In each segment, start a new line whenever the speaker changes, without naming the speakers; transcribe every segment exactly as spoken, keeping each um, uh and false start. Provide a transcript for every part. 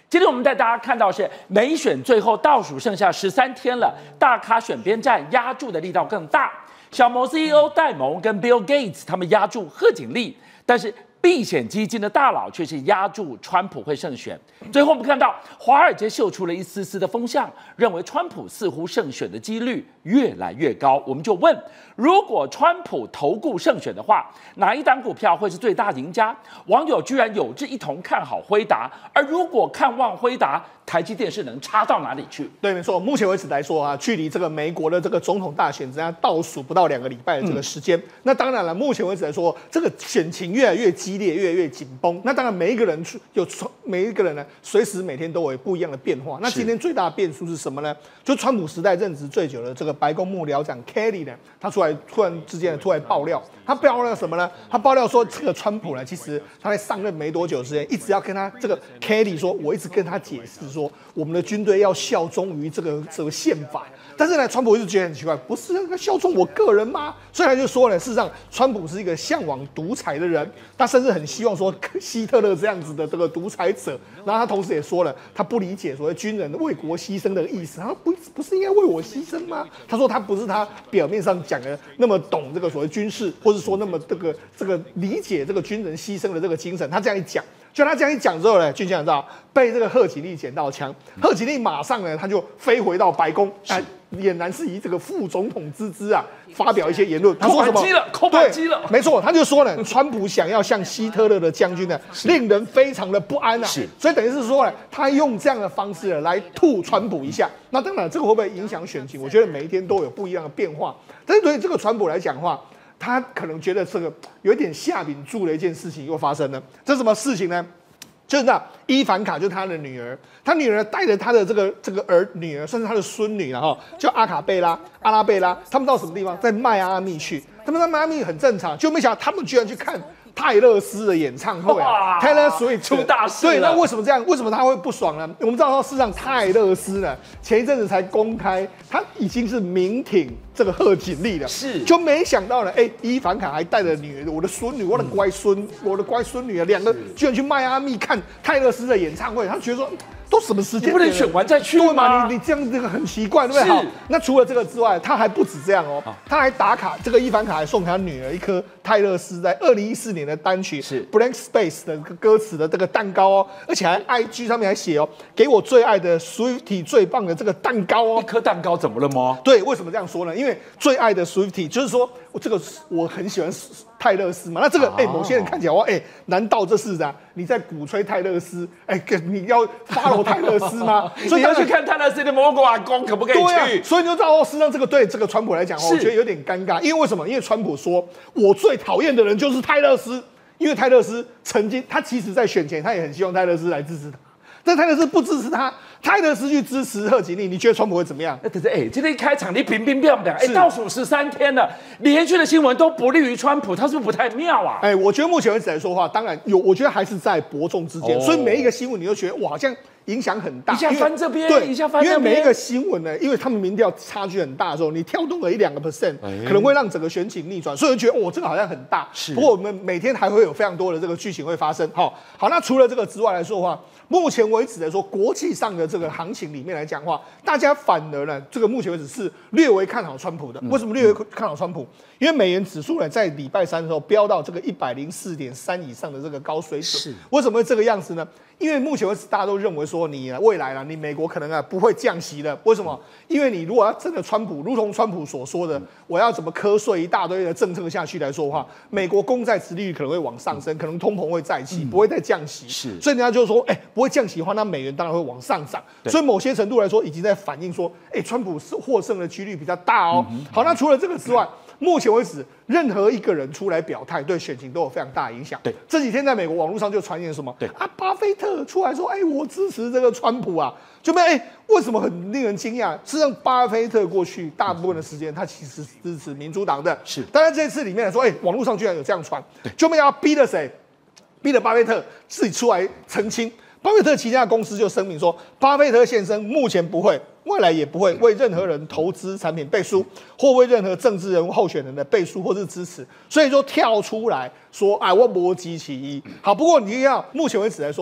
今天我们带大家看到是美选最后倒数剩下十三天了，大咖选边站压住的力道更大。小摩 C E O 戴蒙跟 Bill Gates 他们压住贺锦丽，但是避险基金的大佬却是压住川普会胜选。最后我们看到华尔街嗅出了一丝丝的风向，认为川普似乎胜选的几率越来越高。我们就问，如果川普投顾胜选的话，哪一档股票会是最大赢家？网友居然有志一同看好辉达，而如果看望辉达，台积电是能差到哪里去？
对，没错。目前为止来说啊，距离这个美国的这个总统大选只剩下倒数不到两个礼拜的这个时间。嗯、那当然了，目前为止来说，这个选情越来越激烈，越来越紧绷。那当然，每一个人有每一个人呢，随时每天都有不一样的变化。那今天最大的变数是什么呢？就川普时代任职最久的这个白宫幕僚长 Kelly 呢，他出来突然之间突然爆料，他爆料什么呢？他爆料说，这个川普呢，其实他在上任没多久之前，一直要跟他这个 Kelly 说，我一直跟他解释说，我们的军队要效忠于这个这个宪法。但是呢，川普一直觉得很奇怪，不是要效忠我个人吗？所以他就说呢，事实上，川普是一个向往独裁的人，他甚至很希望说希特勒这样子的这个独裁者。然后他同时也说了，他不理解所谓军人为国牺牲的意思。他说不不是应该为我牺牲吗？他说他不是他表面上讲的那么懂这个所谓军事，或者说那么这个这个理解这个军人牺牲的这个精神。他这样一讲。就他这样一讲之后呢，军将知道被这个贺锦丽捡到枪，贺锦丽马上呢，他就飞回到白宫，哎，俨然是以这个副总统之姿啊，发表一些言论。他说什么？
扣扳机了，
没错，他就说呢，川普想要像希特勒的将军呢，令人非常的不安啊。是，所以等于是说呢，他用这样的方式呢来吐川普一下。那当然，这个会不会影响选情？我觉得每一天都有不一样的变化。但是对于这个川普来讲的话，他可能觉得这个有一点下饼注的一件事情又发生了。这是什么事情呢？就是那伊凡卡，就是他的女儿，他女儿带着他的这个这个儿女儿，甚至他的孙女，然后叫阿卡贝拉、阿拉贝拉，他们到什么地方？在迈阿密去。他们在迈阿密很正常，就没想到他们居然去看泰勒斯的演唱会啊！泰勒所以
出大事了。
对，那为什么这样？为什么他会不爽呢？我们知道说，事实上泰勒斯呢，前一阵子才公开，他已经是明挺这个贺锦丽了，
是，
就没想到呢，哎、欸，伊凡卡还带着女儿，我的孙女，我的乖孙，嗯、我的乖孙女啊，两个居然去迈阿密看泰勒斯的演唱会，他觉得说。都什么时间？
你不能选完再去吗？
你你这样这个很奇怪，对不对？好，那除了这个之外，他还不止这样哦，他还打卡，这个伊凡卡还送他女儿一颗泰勒斯在二零一四年的单曲是《Blank Space》的歌词的这个蛋糕哦，而且还 I G 上面还写哦，给我最爱的 Swiftie 最棒的这个蛋糕哦。
一颗蛋糕怎么了吗？
对，为什么这样说呢？因为最爱的 Swiftie 就是说我这个我很喜欢泰勒斯嘛，那这个哎、欸，某些人看起来哇，哎、欸，难道这是啊？你在鼓吹泰勒斯？哎、欸，你要 follow 泰勒斯吗？
所以你要去看泰勒斯的摩古阿公可不可以去？
对啊，所以你就知道，事实上这个对这个川普来讲哦，我觉得有点尴尬，因为为什么？因为川普说，我最讨厌的人就是泰勒斯，因为泰勒斯曾经，他其实在选前他也很希望泰勒斯来支持他。但泰勒斯不支持他，泰勒斯去支持贺锦丽，你觉得川普会怎么样？
哎，可是哎，今天一开场你平平漂亮，哎，倒数十三天了，连续的新闻都不利于川普，他是不是不太妙啊？
哎，我觉得目前为止来说的话，当然有，我觉得还是在伯仲之间，哦、所以每一个新闻你都觉得哇，好像影响很大，
一下翻这边，
对，
一下翻那边，
因为每一个新闻呢，因为他们民调差距很大的时候，你跳动了一两个 percent， 可能会让整个选情逆转，所以我觉得哦，这个好像很大。是，不过我们每天还会有非常多的这个剧情会发生。好，好，那除了这个之外来说的话。目前为止来说，国际上的这个行情里面来讲的话，大家反而呢，这个目前为止是略微看好川普的。为什么略微看好川普？因为美元指数呢，在礼拜三的时候飙到这个一百零四点三以上的这个高水准。是，为什么会这个样子呢？因为目前为止大家都认为说你未来啦，你美国可能啊不会降息了。为什么？因为你如果要真的川普，如同川普所说的，我要怎么瞌睡一大堆的政策下去来说的话，美国公债殖利率可能会往上升，可能通膨会再起，不会再降息。是，所以人家就说，哎、欸，不会降息的话，那美元当然会往上涨。所以某些程度来说，已经在反映说，哎、欸，川普是获胜的几率比较大哦。嗯、好，那除了这个之外。目前为止，任何一个人出来表态，对选情都有非常大的影响。对，这几天在美国网络上就传言什么？对啊，巴菲特出来说：“哎，我支持这个川普啊。”就没哎，为什么很令人惊讶？事实上，巴菲特过去大部分的时间，他其实是支持民主党的。是，当然这次里面来说，哎，网络上居然有这样传，就没有逼了谁？逼了巴菲特自己出来澄清。巴菲特旗下公司就声明说，巴菲特先生目前不会。未来也不会为任何人投资产品背书，或为任何政治人物候选人的背书或是支持，所以说跳出来说，哎，我搏击其一。好，不过你要目前为止来说，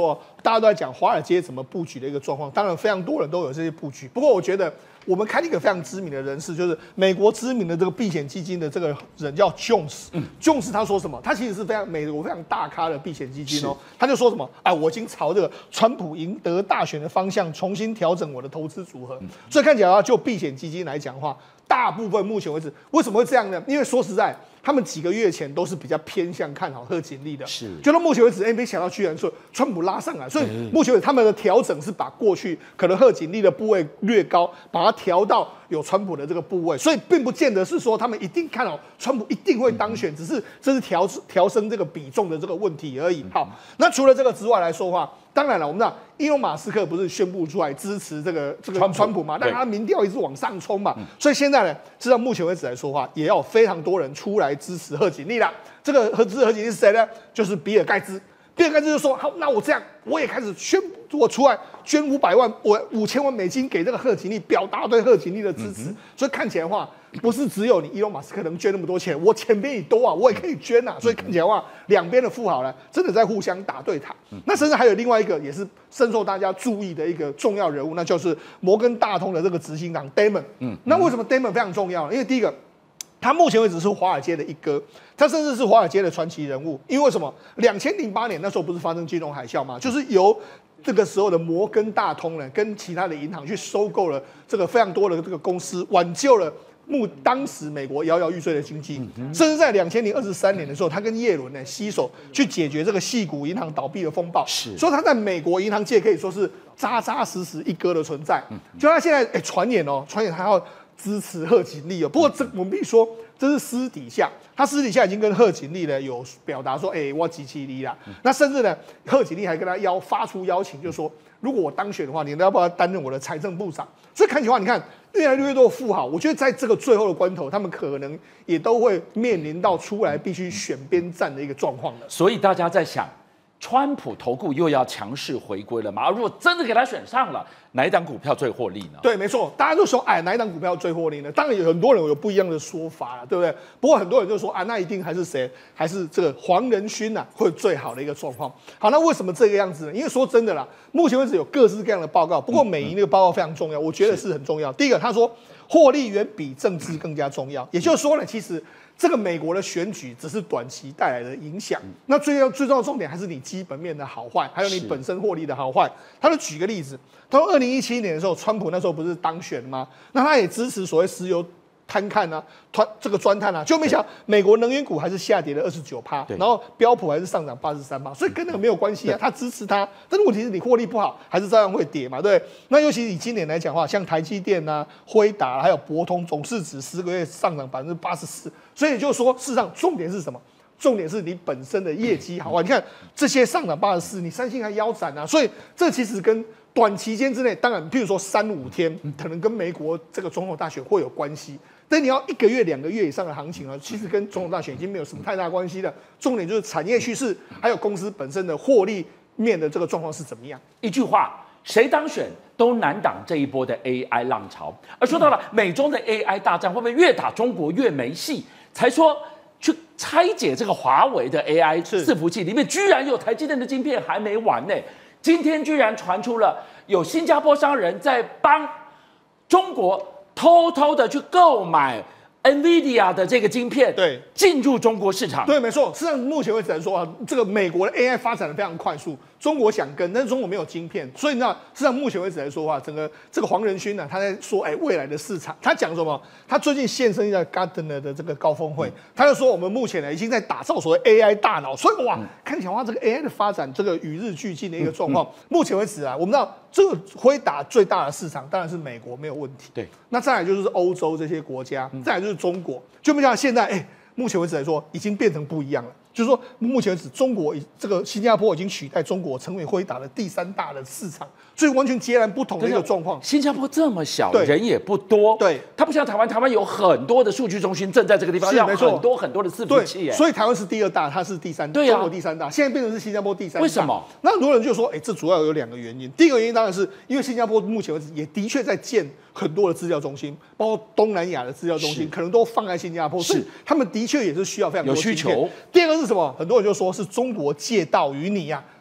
大家都在讲华尔街怎么布局的一个状况，当然非常多人都有这些布局。不过我觉得我们看一个非常知名的人士，就是美国知名的这个避险基金的这个人叫 Jones。嗯 Jones 他说什么？他其实是非常美国非常大咖的避险基金哦。他就说什么？啊，我已经朝这个川普赢得大选的方向重新调整我的投资组合。嗯、所以看起来啊，就避险基金来讲的话，大部分目前为止为什么会这样呢？因为说实在。他们几个月前都是比较偏向看好贺锦丽的，是，就到目前为止，哎，没想到居然说川普拉上来，所以目前为止他们的调整是把过去可能贺锦丽的部位略高，把它调到有川普的这个部位，所以并不见得是说他们一定看好川普一定会当选，只是这是调调升这个比重的这个问题而已。好，那除了这个之外来说的话，当然了，我们知道伊隆马斯克不是宣布出来支持这个这个川普, 川普嘛，但他民调一直往上冲嘛，所以现在呢，直到目前为止来说的话，也要有非常多人出来支持贺锦丽啦。这个支持贺锦丽是谁呢？就是比尔盖茨。比尔盖茨就说：“好，那我这样，我也开始宣布，我出来捐五百万，我五千万美金给这个贺锦丽，表达对贺锦丽的支持。嗯”所以看起来的话，不是只有你伊隆马斯克能捐那么多钱，我钱比你多啊，我也可以捐啊。所以看起来的话，两边的富豪呢，真的在互相打对台。嗯、那甚至还有另外一个也是深受大家注意的一个重要人物，那就是摩根大通的这个执行长 Damon。嗯，那为什么 Damon 非常重要呢？因为第一个。他目前为止是华尔街的一哥，他甚至是华尔街的传奇人物。因为什么？两千零八年那时候不是发生金融海啸吗？就是由这个时候的摩根大通呢，跟其他的银行去收购了这个非常多的这个公司，挽救了目当时美国摇摇欲坠的经济。嗯、甚至在两千零二十三年的时候，他跟耶伦呢携手去解决这个矽谷银行倒闭的风暴。是，所以他在美国银行界可以说是扎扎实实一哥的存在。嗯、就他现在哎传言哦，传言他要。支持贺锦丽哦，不过这我们必须说，这是私底下，他私底下已经跟贺锦丽呢有表达说，哎、欸，我支持你啦。嗯、那甚至呢，贺锦丽还跟他邀发出邀请，就说如果我当选的话，你要不要担任我的财政部长？所以看起来，你看越来越多的富豪，我觉得在这个最后的关头，他们可能也都会面临到出来必须选边站的一个状况了。
所以大家在想。川普投顾又要强势回归了嘛？如果真的给他选上了，哪一档股票最获利呢？
对，没错，大家都说，哎，哪一档股票最获利呢？当然有很多人有不一样的说法了，对不对？不过很多人就说，啊，那一定还是谁？还是这个黄仁勋呐、啊，会最好的一个状况。好，那为什么这个样子呢？因为说真的啦，目前为止有各式各样的报告，不过美银那个报告非常重要，我觉得是很重要。第一个，他说获利远比政治更加重要，也就是说呢，其实。这个美国的选举只是短期带来的影响，那最要最重要的重点还是你基本面的好坏，还有你本身获利的好坏。他就举个例子，他说二零一七年的时候，川普那时候不是当选吗？那他也支持所谓石油摊看啊，团这个专探啊，就没想到美国能源股还是下跌了二十九趴，然后标普还是上涨八十三趴，所以跟那个没有关系啊。他支持他，但是问题是你获利不好，还是照样会跌嘛，对不对？那尤其以今年来讲的话，像台积电啊、辉达还有博通，总市值十个月上涨百分之八十四，所以也就是说，事实上重点是什么？重点是你本身的业绩好啊！你看这些上涨八十四，你三星还腰斩啊，所以这其实跟短期间之内，当然，譬如说三五天，可能跟美国这个总统大选会有关系。但你要一个月、两个月以上的行情啊，其实跟总统大选已经没有什么太大关系了。重点就是产业趋势，还有公司本身的获利面的这个状况是怎么样。
一句话，谁当选都难挡这一波的 A I 浪潮。而说到了美中的 A I 大战，会不会越打中国越没戏？才说去拆解这个华为的 A I 伺服器里面，居然有台积电的晶片还没完呢。今天居然传出了有新加坡商人在帮中国。偷偷的去购买 NVIDIA 的这个晶片，
对，
进入中国市场。
对，没错。实际上，目前为止来说啊，这个美国的 A I 发展的非常快速，中国想跟，但是中国没有晶片，所以呢，实际上目前为止来说啊，整个这个黄仁勋呢，他在说，哎，未来的市场，他讲什么？他最近现身在 Gartner 的这个高峰会，他就说，我们目前呢已经在打造所谓 A I 大脑，所以哇，嗯、看起来哇，这个 A I 的发展，这个与日俱进的一个状况。嗯嗯、目前为止啊，我们知道。这个辉达最大的市场当然是美国，没有问题。
对，
那再来就是欧洲这些国家，再来就是中国。就没想到现在，哎，目前为止来说，已经变成不一样了。就是说，目前为止，中国这个新加坡已经取代中国成为辉达的第三大的市场，所以完全截然不同的一个状况。
新加坡这么小，人也不多，
对，
它不像台湾，台湾有很多的数据中心正在这个地方，要很多很多的伺服器。
所以台湾是第二大，它是第三，
对啊，
中国第三大，现在变成是新加坡第三大。
为什么？
那很多人就说，哎，这主要有两个原因。第一个原因当然是因为新加坡目前为止也的确在建很多的资料中心，包括东南亚的资料中心，可能都放在新加坡，所以他们的确也是需要非常多
有需求。
第二个是什么？很多人就说是中国借道于你呀、啊。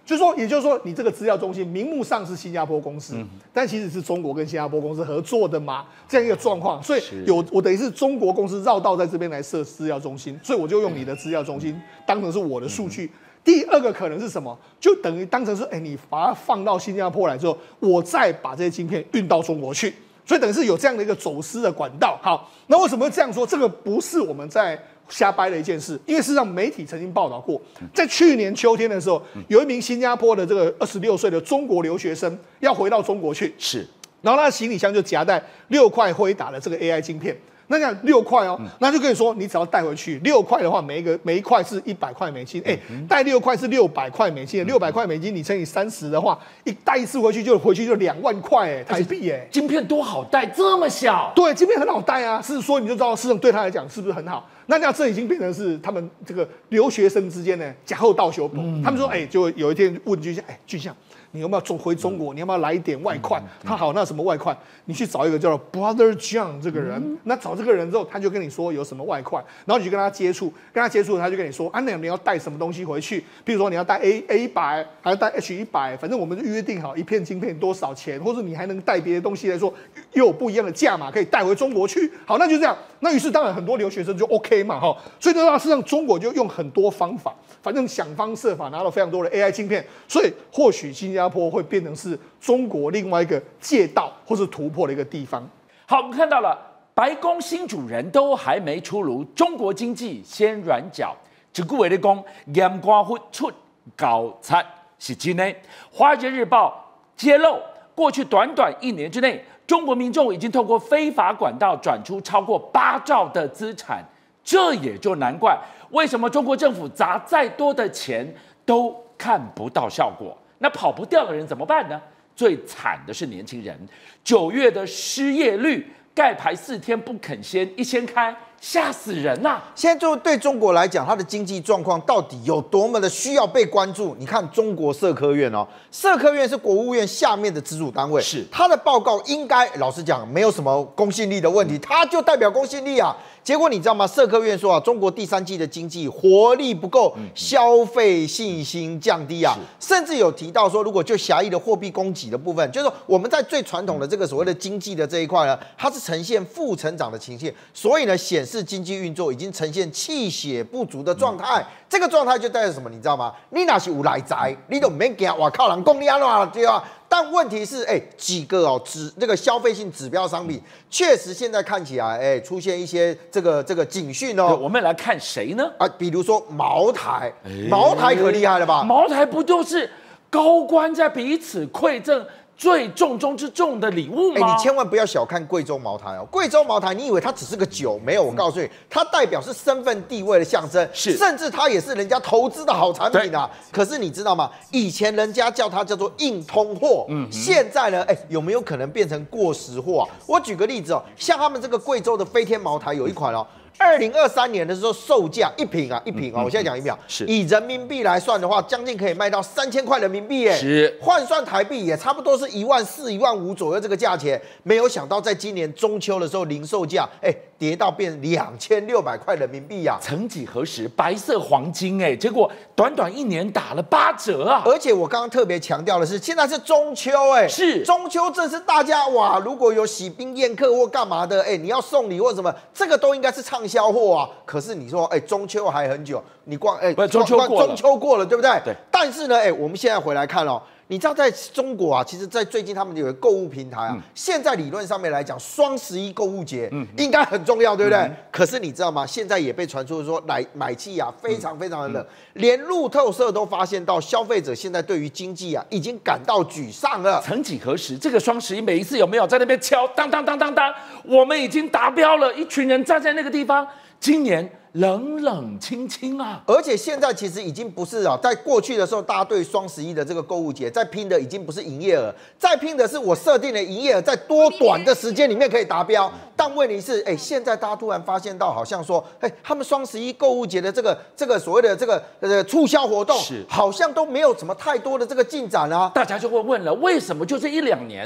就是说，也就是说，你这个资料中心名目上是新加坡公司，嗯、但其实是中国跟新加坡公司合作的嘛，这样一个状况。所以有我等于是中国公司绕道在这边来设资料中心，所以我就用你的资料中心当成是我的数据。嗯、第二个可能是什么？就等于当成是，哎，你把它放到新加坡来之后，我再把这些晶片运到中国去，所以等于是有这样的一个走私的管道。好，那为什么会这样说？这个不是我们在瞎掰的一件事，因为事实上媒体曾经报道过，在去年秋天的时候，有一名新加坡的这个二十六岁的中国留学生要回到中国去，
是，
然后他的行李箱就夹带六块辉达的这个 A I 晶片。那讲六块哦，那就跟你说，你只要带回去六块的话，每一个每一块是一百块美金，哎，带六块是六百块美金，六百块美金你乘以三十的话，一带一次回去就回去就两万块哎，台币哎，
晶片多好带，这么小，
对，晶片很好带啊，是说你就知道，市场对他来讲是不是很好？那这样这已经变成是他们这个留学生之间呢假后倒修补，他们说，哎，就有一天问巨象，哎，巨象。你有没有中回中国？你要不要来一点外快？他好，那什么外快？你去找一个叫做 Brother John 这个人，嗯、那找这个人之后，他就跟你说有什么外快，然后你就跟他接触，跟他接触，他就跟你说，啊，那你要带什么东西回去？比如说你要带 A A 一百，还要带 H 一百，反正我们就约定好一片晶片多少钱，或者你还能带别的东西来说，又有不一样的价码可以带回中国去。好，那就这样。那于是当然很多留学生就 OK 嘛，哈，所以呢，事实上中国就用很多方法，反正想方设法拿到非常多的 A I 晶片，所以或许新加坡会变成是中国另外一个借道或是突破的一个地方。
好，我们看到了白宫新主人都还没出炉，中国经济先软脚。只顾为的讲，严官会出搞惨是真的。《华尔街日报》揭露，过去短短一年之内，中国民众已经透过非法管道转出超过八兆的资产，这也就难怪为什么中国政府砸再多的钱都看不到效果。那跑不掉的人怎么办呢？最惨的是年轻人，九月的失业率盖牌四天不肯掀，一掀开吓死人呐、啊！
现在就对中国来讲，它的经济状况到底有多么的需要被关注？你看中国社科院哦，社科院是国务院下面的直属单位，
是它
的报告应该老实讲没有什么公信力的问题，它就代表公信力啊。结果你知道吗？社科院说啊，中国第三季的经济活力不够，消费信心降低啊，甚至有提到说，如果就狭义的货币供给的部分，就是说我们在最传统的这个所谓的经济的这一块呢，它是呈现负成长的情形，所以呢，显示经济运作已经呈现气血不足的状态。这个状态就代表什么？你知道吗？你那是有来宅，你都没给我靠人讲你安怎对吧？但问题是，哎、欸，几个哦指这个消费性指标商品，确实现在看起来，哎、欸，出现一些这个这个警讯哦。
我们来看谁呢？
啊，比如说茅台，欸、茅台可厉害了吧？
茅台不就是高官在彼此馈赠最重中之重的礼物吗？
哎、欸，你千万不要小看贵州茅台哦。贵州茅台，你以为它只是个酒？没有，我告诉你，它代表是身份地位的象征，
是，
甚至它也是人家投资的好产品啊。可是你知道吗？以前人家叫它叫做硬通货，嗯，现在呢，哎、欸，有没有可能变成过时货啊？我举个例子哦，像他们这个贵州的飞天茅台有一款哦。二零二三年的时候，售价一瓶啊，一瓶啊，我现在讲一秒，
是
以人民币来算的话，将近可以卖到三千块人民币，哎，
是
换算台币也差不多是一万四、一万五左右这个价钱。没有想到，在今年中秋的时候，零售价哎跌到变两千六百块人民币呀、啊。
曾几何时，白色黄金哎，结果短短一年打了八折啊！
而且我刚刚特别强调的是，现在是中秋哎，
是
中秋，正是大家哇，如果有喜宾宴客或干嘛的，哎，你要送礼或什么，这个都应该是畅销货啊。可是你说，哎，中秋还很久，你光哎，
中秋过了，
中秋过了，对不对？
对。
但是呢，哎，我们现在回来看哦。你知道在中国啊，其实，在最近他们有个购物平台啊，嗯、现在理论上面来讲，双十一购物节应该很重要，对不对？嗯、可是你知道吗？现在也被传出说买买气啊，非常非常的冷，嗯、连路透社都发现到，消费者现在对于经济啊，已经感到沮丧了。
曾几何时，这个双十一每一次有没有在那边敲当当当当当，我们已经达标了，一群人站在那个地方，今年。冷冷清清啊！
而且现在其实已经不是啊，在过去的时候，大家对双十一的这个购物节在拼的已经不是营业额，在拼的是我设定的营业额在多短的时间里面可以达标。但问题是，哎，现在大家突然发现到，好像说，哎，他们双十一购物节的这个这个所谓的这个呃促销活动，
是
好像都没有什么太多的这个进展啊。
大家就会问了，为什么就这一两年？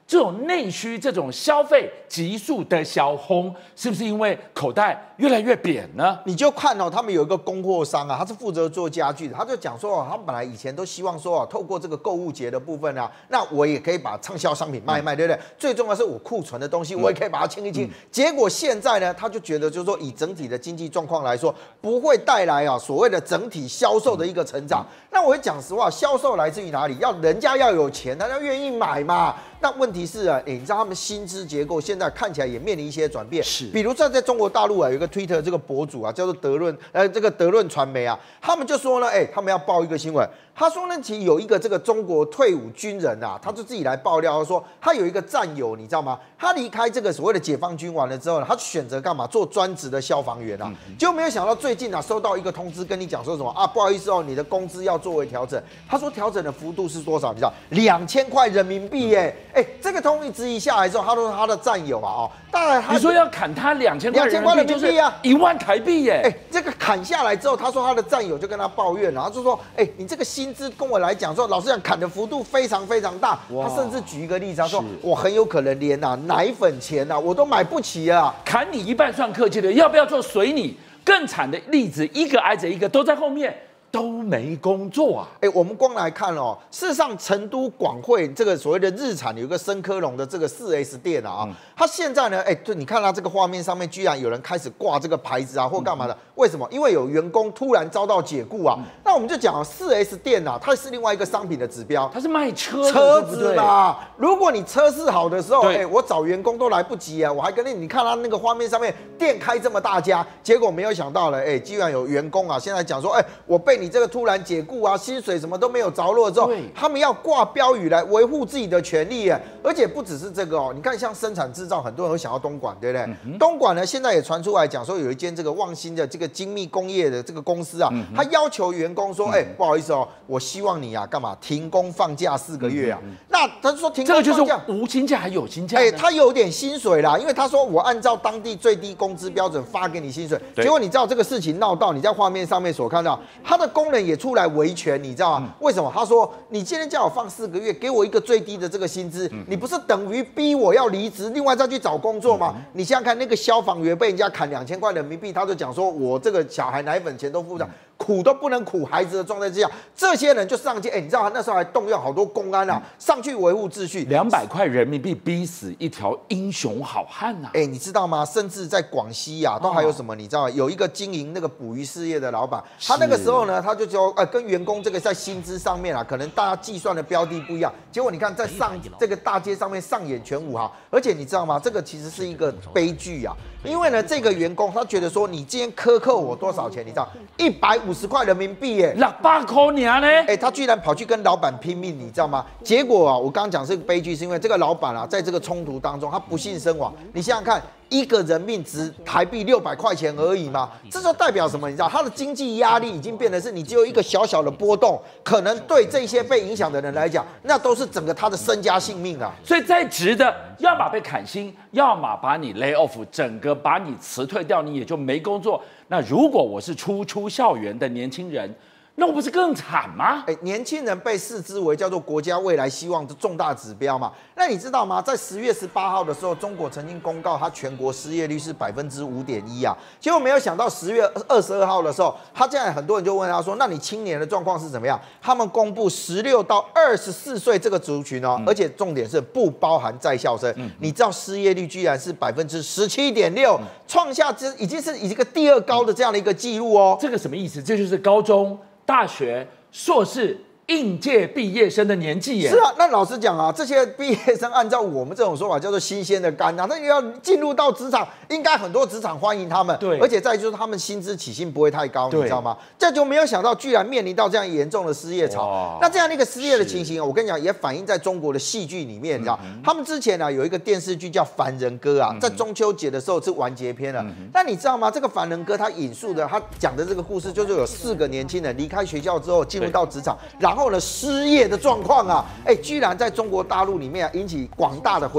这种内需、这种消费急速的小红，是不是因为口袋越来越扁呢？
你就看哦，他们有一个供货商啊，他是负责做家具的，他就讲说哦，他们本来以前都希望说哦，透过这个购物节的部分啊，那我也可以把畅销商品卖一卖，对不对？最重要是我库存的东西，我也可以把它清一清。结果现在呢，他就觉得就是说，以整体的经济状况来说，不会带来啊所谓的整体销售的一个成长。那我会讲实话，销售来自于哪里？要人家要有钱，他要愿意买嘛。那问题是啊，哎，你知道他们薪资结构现在看起来也面临一些转变，
是，
比如说在中国大陆啊，有一个 Twitter 这个博主啊，叫做德论，呃，这个德论传媒啊，他们就说呢，哎，他们要报一个新闻，他说呢，其实有一个这个中国退伍军人啊，他就自己来爆料，他说他有一个战友，你知道吗？他离开这个所谓的解放军完了之后呢，他选择干嘛？做专职的消防员啊，结果没有想到最近啊，收到一个通知，跟你讲说什么啊？不好意思哦，你的工资要作为调整。他说调整的幅度是多少？你知道，两千块人民币耶！哎，这个通知一下来之后，他说他的战友啊，哦，当然
你说要砍他两千块人民币，就是一万台币耶！
哎，这个砍下来之后，他说他的战友就跟他抱怨，然后就说，哎，你这个薪资跟我来讲说，老实讲砍的幅度非常非常大。他甚至举一个例子，他说我很有可能连啊奶粉钱啊我都买不起啊，
砍你一半算客气的，要不要做随你？更惨的例子，一个挨着一个都在后面。都没工作啊！
哎，我们光来看哦，事实上，成都广汇这个所谓的日产有一个深科隆的这个四 S 店啊，嗯、它现在呢，哎，对，你看它这个画面上面居然有人开始挂这个牌子啊，或干嘛的？嗯、为什么？因为有员工突然遭到解雇啊。嗯、那我们就讲啊，四 S 店啊，它是另外一个商品的指标，
它是卖车
车子嘛。如果你车市好的时候，哎，我找员工都来不及啊，我还跟你，你看它那个画面上面店开这么大家，结果没有想到了，哎，居然有员工啊，现在讲说，哎，我被你。你这个突然解雇啊，薪水什么都没有着落之后，他们要挂标语来维护自己的权利耶。而且不只是这个哦，你看像生产制造，很多人会想要东莞，对不对？嗯、东莞呢，现在也传出来讲说，有一间这个旺兴的这个精密工业的这个公司啊，嗯、他要求员工说，哎、欸，不好意思哦，我希望你啊，干嘛停工放假四个月啊？嗯、那他就说停工放假，
这个就是无薪假还有薪假？
哎、欸，他有点薪水啦，因为他说我按照当地最低工资标准发给你薪水。结果你知道这个事情闹到你在画面上面所看到，他的工人也出来维权，你知道吗？嗯、为什么？他说你今天叫我放四个月，给我一个最低的这个薪资，嗯、你不是等于逼我要离职，另外再去找工作吗？嗯、你想想看，那个消防员被人家砍两千块人民币，他就讲说我这个小孩奶粉钱都付不上。嗯苦都不能苦孩子的状态之下，这些人就上街，哎、欸，你知道那时候还动用好多公安啊，上去维护秩序。
两百块人民币逼死一条英雄好汉呐、啊！
哎、欸，你知道吗？甚至在广西呀、啊，都还有什么？你知道有一个经营那个捕鱼事业的老板，他那个时候呢，他就说，呃，跟员工这个在薪资上面啊，可能大家计算的标的不一样。结果你看，在上这个大街上面上演全武哈，而且你知道吗？这个其实是一个悲剧啊，因为呢，这个员工他觉得说，你今天克扣我多少钱？你知道，一百五十块人民币耶，
六百块年呢？
哎，他居然跑去跟老板拼命，你知道吗？结果啊，我刚刚讲是个悲剧，是因为这个老板啊，在这个冲突当中，他不幸身亡。你想想看，一个人命值台币六百块钱而已嘛，这就代表什么？你知道，他的经济压力已经变成是你只有一个小小的波动，可能对这些被影响的人来讲，那都是整个他的身家性命啊。
所以在职的，要么被砍薪，要么把你 lay off， 整个把你辞退掉，你也就没工作。那如果我是初出校园的年轻人，那我不是更惨吗？
哎，年轻人被视之为叫做国家未来希望的重大指标嘛。那你知道吗？在十月十八号的时候，中国曾经公告它全国失业率是百分之五点一啊。结果没有想到十月二十二号的时候，他现在很多人就问他说：“那你青年的状况是怎么样？”他们公布十六到二十四岁这个族群哦，嗯、而且重点是不包含在校生。嗯、你知道失业率居然是百分之十七点六，创下这已经是一个第二高的这样的一个记录哦。
这个什么意思？这就是高中。大学、硕士、应届毕业生的年纪耶，
是啊。那老实讲啊，这些毕业生按照我们这种说法叫做新鲜的肝啊，他要进入到职场，应该很多职场欢迎他们。
对，
而且再就是他们薪资起薪不会太高，你知道吗？这就没有想到，居然面临到这样严重的失业潮。那这样的一个失业的情形，我跟你讲，也反映在中国的戏剧里面，你知道，嗯、他们之前呢、啊、有一个电视剧叫《凡人歌》啊，在中秋节的时候是完结篇了。嗯、那你知道吗？这个《凡人歌》他引述的，他讲的这个故事，就是有四个年轻人离开学校之后进入到职场，然后呢失业的状况啊，哎，居然在中国大陆里面啊引起广大的回响。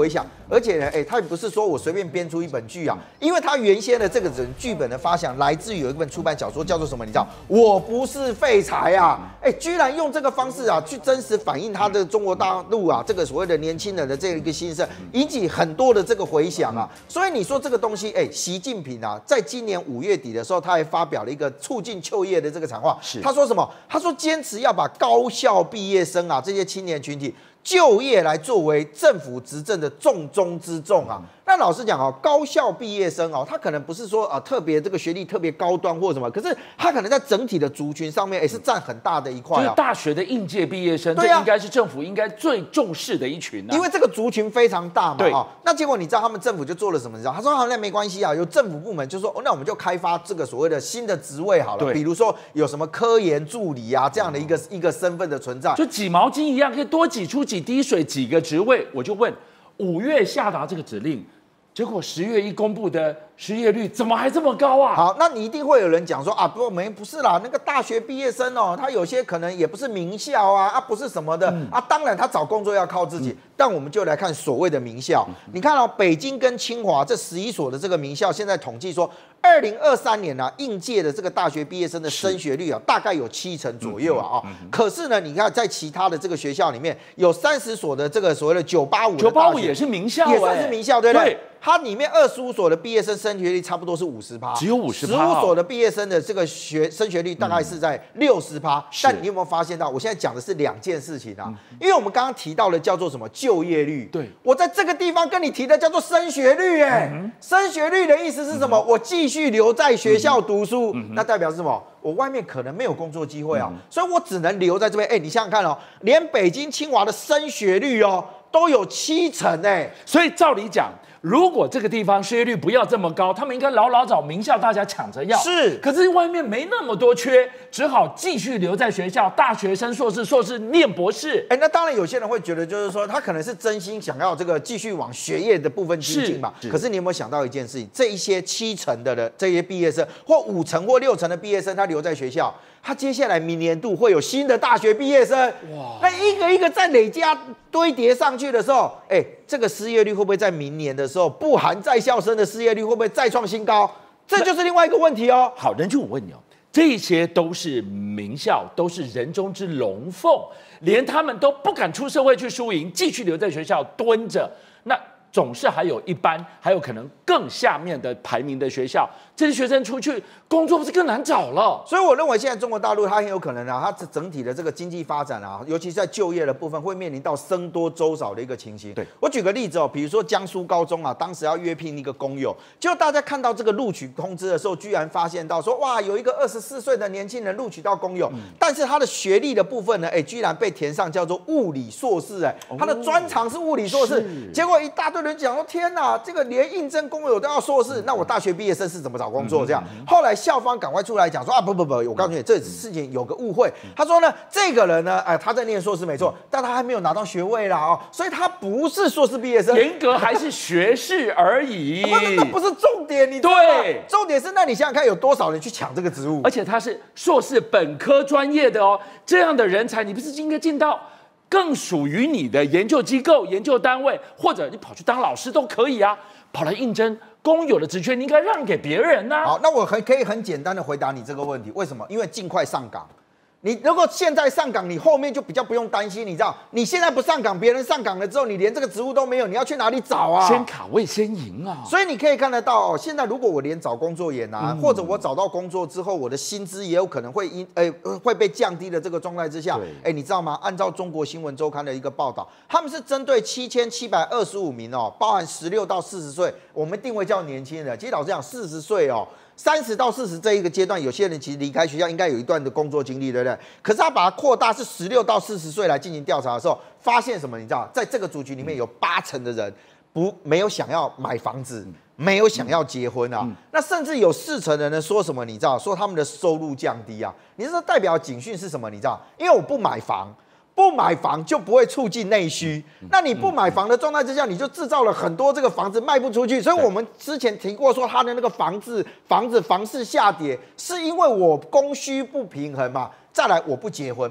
而且呢，哎，他也不是说我随便编出一本剧啊，因为他原先的这个人剧本的发想来自于有一本出版小说叫做什么？你知道？我不是废柴啊！哎，居然用这个方式啊，去真实反映他的中国大陆啊这个所谓的年轻人的这一个心声，引起很多的这个回响啊。所以你说这个东西，哎，习近平啊，在今年五月底的时候，他还发表了一个促进就业的这个谈话。是，他说什么？他说坚持要把高校毕业生啊这些青年群体就业来作为政府执政的重中之重啊。那老实讲哦，高校毕业生哦，他可能不是说啊特别这个学历特别高端或什么，可是他可能在整体的族群上面也是占很大的一块啊。
就是大学的应届毕业生，
对啊，
这应该是政府应该最重视的一群啊。
因为这个族群非常大嘛，
对
啊，那结果你知道他们政府就做了什么？你知道？他说好，那没关系啊，有政府部门就说，哦，那我们就开发这个所谓的新的职位好了，比如说有什么科研助理啊这样的一个一个身份的存在，
就挤毛巾一样，可以多挤出几滴水，几个职位。我就问，五月下达这个指令。结果十月一公布的失业率怎么还这么高啊？
好，那你一定会有人讲说啊，不，没不是啦，那个大学毕业生哦，他有些可能也不是名校啊，啊不是什么的、嗯、啊，当然他找工作要靠自己。嗯、但我们就来看所谓的名校，嗯、你看哦，北京跟清华这十一所的这个名校，现在统计说，二零二三年啊，应届的这个大学毕业生的升学率啊，大概有七成左右啊啊、嗯嗯。可是呢，你看在其他的这个学校里面，有三十所的这个所谓的九八五，
九八五也是名校、欸，
也算是名校，对不对？
对，
它里面二十五所的毕业生升学率差不多是五十趴，
只有五十趴。
十五所的毕业生的这个学升学率大概是在六十趴。但你有没有发现到，我现在讲的是两件事情啊？嗯、因为我们刚刚提到的叫做什么就业率，
对，
我在这个地方跟你提的叫做升学率、欸，哎、嗯，升学率的意思是什么？嗯、我继续留在学校读书，嗯、那代表是什么？我外面可能没有工作机会啊，嗯、所以我只能留在这边。哎、欸，你想想看哦，连北京清华的升学率哦都有七成哎、欸，
所以照理讲。如果这个地方失业率不要这么高，他们应该牢牢找名校，大家抢着要。
是，
可是外面没那么多缺，只好继续留在学校，大学生、硕士、硕士念博士。
哎，那当然有些人会觉得，就是说他可能是真心想要这个继续往学业的部分精进嘛。可是你有没有想到一件事情？这一些七成的的这些毕业生，或五成或六成的毕业生，他留在学校，他接下来明年度会有新的大学毕业生。哇，那一个一个在累加堆叠上去的时候，哎，这个失业率会不会在明年的时候，不含在校生的失业率会不会再创新高？这就是另外一个问题哦。
好，任俊，我问你哦，这些都是名校，都是人中之龙凤，连他们都不敢出社会去输赢，继续留在学校蹲着，那总是还有一班，还有可能更下面的排名的学校，这些学生出去工作不是更难找了？
所以我认为现在中国大陆它很有可能啊，它整体的这个经济发展啊，尤其是在就业的部分，会面临到僧多粥少的一个情形。
对，
我举个例子哦，比如说江苏高中啊，当时要约聘一个工友，结果大家看到这个录取通知的时候，居然发现到说，哇，有一个二十四岁的年轻人录取到工友，嗯、但是他的学历的部分呢，哎，居然被填上叫做物理硕士，哎，他的专长是物理硕士，结果一大堆人讲说，天哪，这个连应征工友都要硕士，那我大学毕业生是怎么找工作？这样，后来校方赶快出来讲说啊，不不不，我告诉你，这事情有个误会。他说呢，这个人呢，哎，他在念硕士没错，但他还没有拿到学位啦哦，所以他不是硕士毕业生，
严格还是学士而已。
不是，那不是重点，你知道吗？对，重点是，那你想想看，有多少人去抢这个职务？
而且他是硕士本科专业的哦，这样的人才，你不是应该进到更属于你的研究机构、研究单位，或者你跑去当老师都可以啊，跑来应征公有的职缺，你应该让给别人啊。
好，那我很可以很简单的回答你这个问题，为什么？因为尽快上岗。你如果现在上岗，你后面就比较不用担心，你知道，你现在不上岗，别人上岗了之后，你连这个职务都没有，你要去哪里找啊？
先卡位，先赢啊！
所以你可以看得到哦，现在如果我连找工作也难，嗯、或者我找到工作之后，我的薪资也有可能会因呃会被降低的这个状态之下，哎，你知道吗？按照中国新闻周刊的一个报道，他们是针对七千七百二十五名哦，包含十六到四十岁，我们定位叫年轻人。其实老实讲，四十岁哦。三十到四十这一个阶段，有些人其实离开学校应该有一段的工作经历，对不对？可是他把它扩大是十六到四十岁来进行调查的时候，发现什么？你知道，在这个族群里面有八成的人不没有想要买房子，没有想要结婚啊。嗯嗯、那甚至有四成的人说什么？你知道，说他们的收入降低啊。你这代表警讯是什么？你知道，因为我不买房。不买房就不会促进内需，那你不买房的状态之下，你就制造了很多这个房子卖不出去。所以我们之前提过说，他的那个房子、房子、房市下跌，是因为我供需不平衡嘛。再来，我不结婚，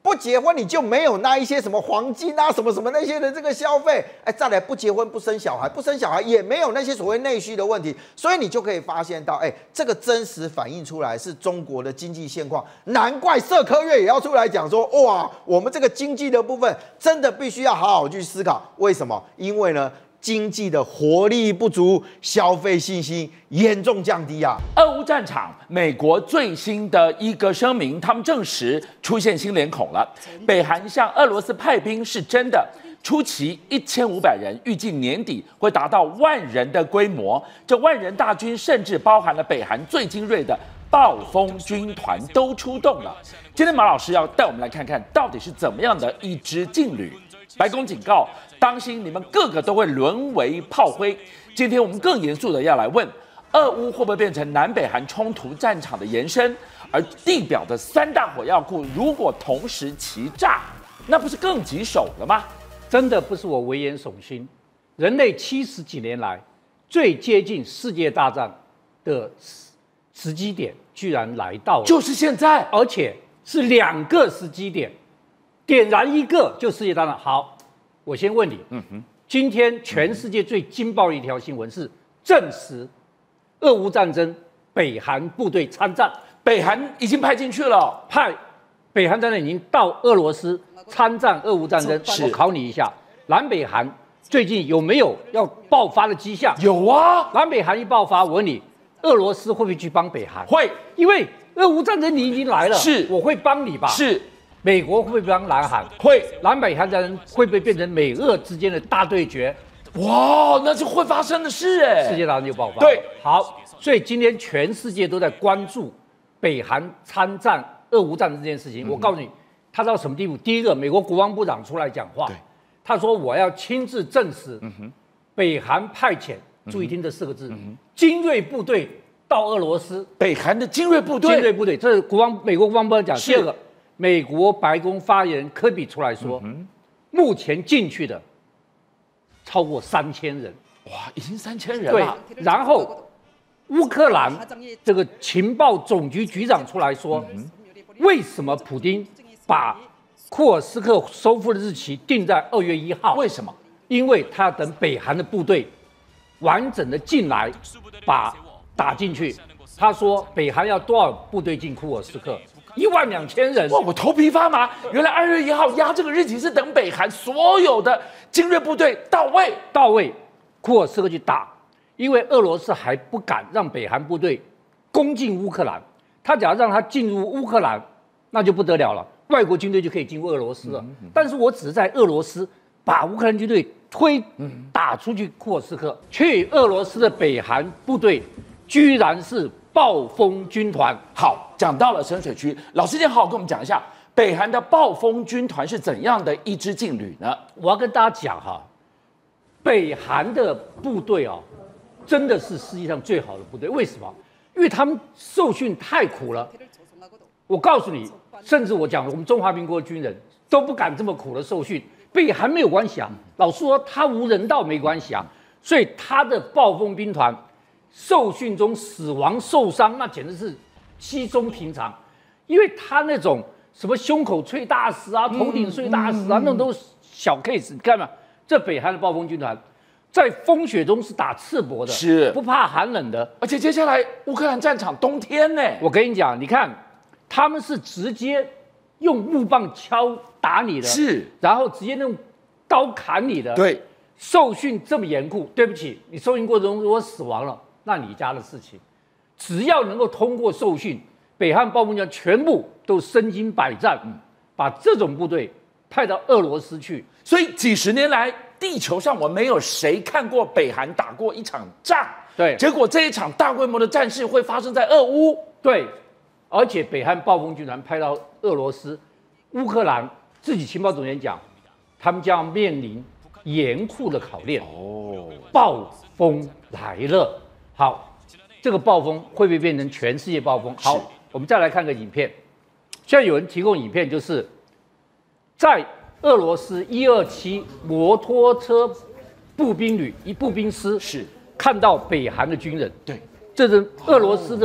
不结婚你就没有那一些什么黄金啊、什么什么那些的这个消费，哎，再来不结婚不生小孩，不生小孩也没有那些所谓内需的问题，所以你就可以发现到，哎，这个真实反映出来是中国的经济现况。难怪社科院也要出来讲说，哇，我们这个经济的部分真的必须要好好去思考，为什么？因为呢，经济的活力不足，消费信心严重降低啊！
俄乌战场，美国最新的一个声明，他们证实出现新脸孔了。北韩向俄罗斯派兵是真的，初期一千五百人，预计年底会达到万人的规模。这万人大军甚至包含了北韩最精锐的暴风军团都出动了。今天马老师要带我们来看看，到底是怎么样的一支劲旅。白宫警告，当心你们个个都会沦为炮灰。今天我们更严肃的要来问，俄乌会不会变成南北韩冲突战场的延伸？而地表的三大火药库如果同时齐炸，那不是更棘手了吗？
真的不是我危言耸听，人类七十几年来最接近世界大战的时机点居然来到了，
就是现在，
而且是两个时机点。点燃一个就世界大战。好，我先问你，嗯哼，今天全世界最劲爆的一条新闻是证实俄乌战争北韩部队参战，
北韩已经派进去了，
派北韩战争已经到俄罗斯参战俄乌战争。我考你一下，南北韩最近有没有要爆发的迹象？
有啊，
南北韩一爆发，我问你，俄罗斯会不会去帮北韩？
会，
因为俄乌战争你已经来了，
是，
我会帮你吧？
是。
美国会不会帮南韩？
会，
南北韩战争会不会变成美俄之间的大对决？
哇，那是会发生的事哎！
世界大战就爆发。
对，
好，所以今天全世界都在关注北韩参战俄乌战争这件事情。嗯、我告诉你，他到什么地步？第一个，美国国防部长出来讲话，他说我要亲自证实北韩派遣，嗯、注意听这四个字，嗯、精锐部队到俄罗斯。
北韩的精锐部队，
精锐部队，这是国防美国国防部长讲。第二个。美国白宫发言人科比出来说，嗯、目前进去的超过三千人，
哇，已经三千人了。
对，然后乌克兰这个情报总局局长出来说，嗯、为什么普丁把库尔斯克收复的日期定在二月一号？
为什么？
因为他要等北韩的部队完整的进来，把打进去。他说，北韩要多少部队进库尔斯克？一万两千人，
哇！我头皮发麻。原来二月一号压这个日期是等北韩所有的精锐部队到位，
到位，库尔斯克去打。因为俄罗斯还不敢让北韩部队攻进乌克兰，他只要让他进入乌克兰，那就不得了了，外国军队就可以进入俄罗斯了。嗯嗯、但是我只是在俄罗斯把乌克兰军队推打出去库尔斯克，去俄罗斯的北韩部队居然是暴风军团。
好，讲到了深水区，老师先好好跟我们讲一下北韩的暴风军团是怎样的一支劲旅呢？
我要跟大家讲哈，北韩的部队哦，真的是世界上最好的部队。为什么？因为他们受训太苦了。我告诉你，甚至我讲我们中华民国的军人都不敢这么苦的受训。北韩没有关系啊，老实说他无人道没关系啊，所以他的暴风兵团受训中死亡受伤，那简直是稀松平常，因为他那种什么胸口碎大石啊、头顶碎大石啊，嗯嗯嗯、那种都是小 case。你看嘛，这北韩的暴风军团在风雪中是打赤膊的，
是
不怕寒冷的。
而且接下来乌克兰战场冬天呢，
我跟你讲，你看他们是直接用木棒敲打你的，
是，
然后直接用刀砍你的。
对，
受训这么严酷，对不起，你受训过程中如果死亡了，那你家的事情。只要能够通过受训，北韩暴风军全部都身经百战，嗯、把这种部队派到俄罗斯去。
所以几十年来，地球上我没有谁看过北韩打过一场仗。
对，
结果这一场大规模的战事会发生在俄乌。
对，而且北韩暴风军团派到俄罗斯，乌克兰自己情报总监讲，他们将面临严酷的考验。哦，暴风来了。好。这个暴风会不会变成全世界暴风？好，我们再来看个影片。现在有人提供影片，就是在俄罗斯一二七摩托车步兵旅一步兵师
是
看到北韩的军人，
对，
这是俄罗斯的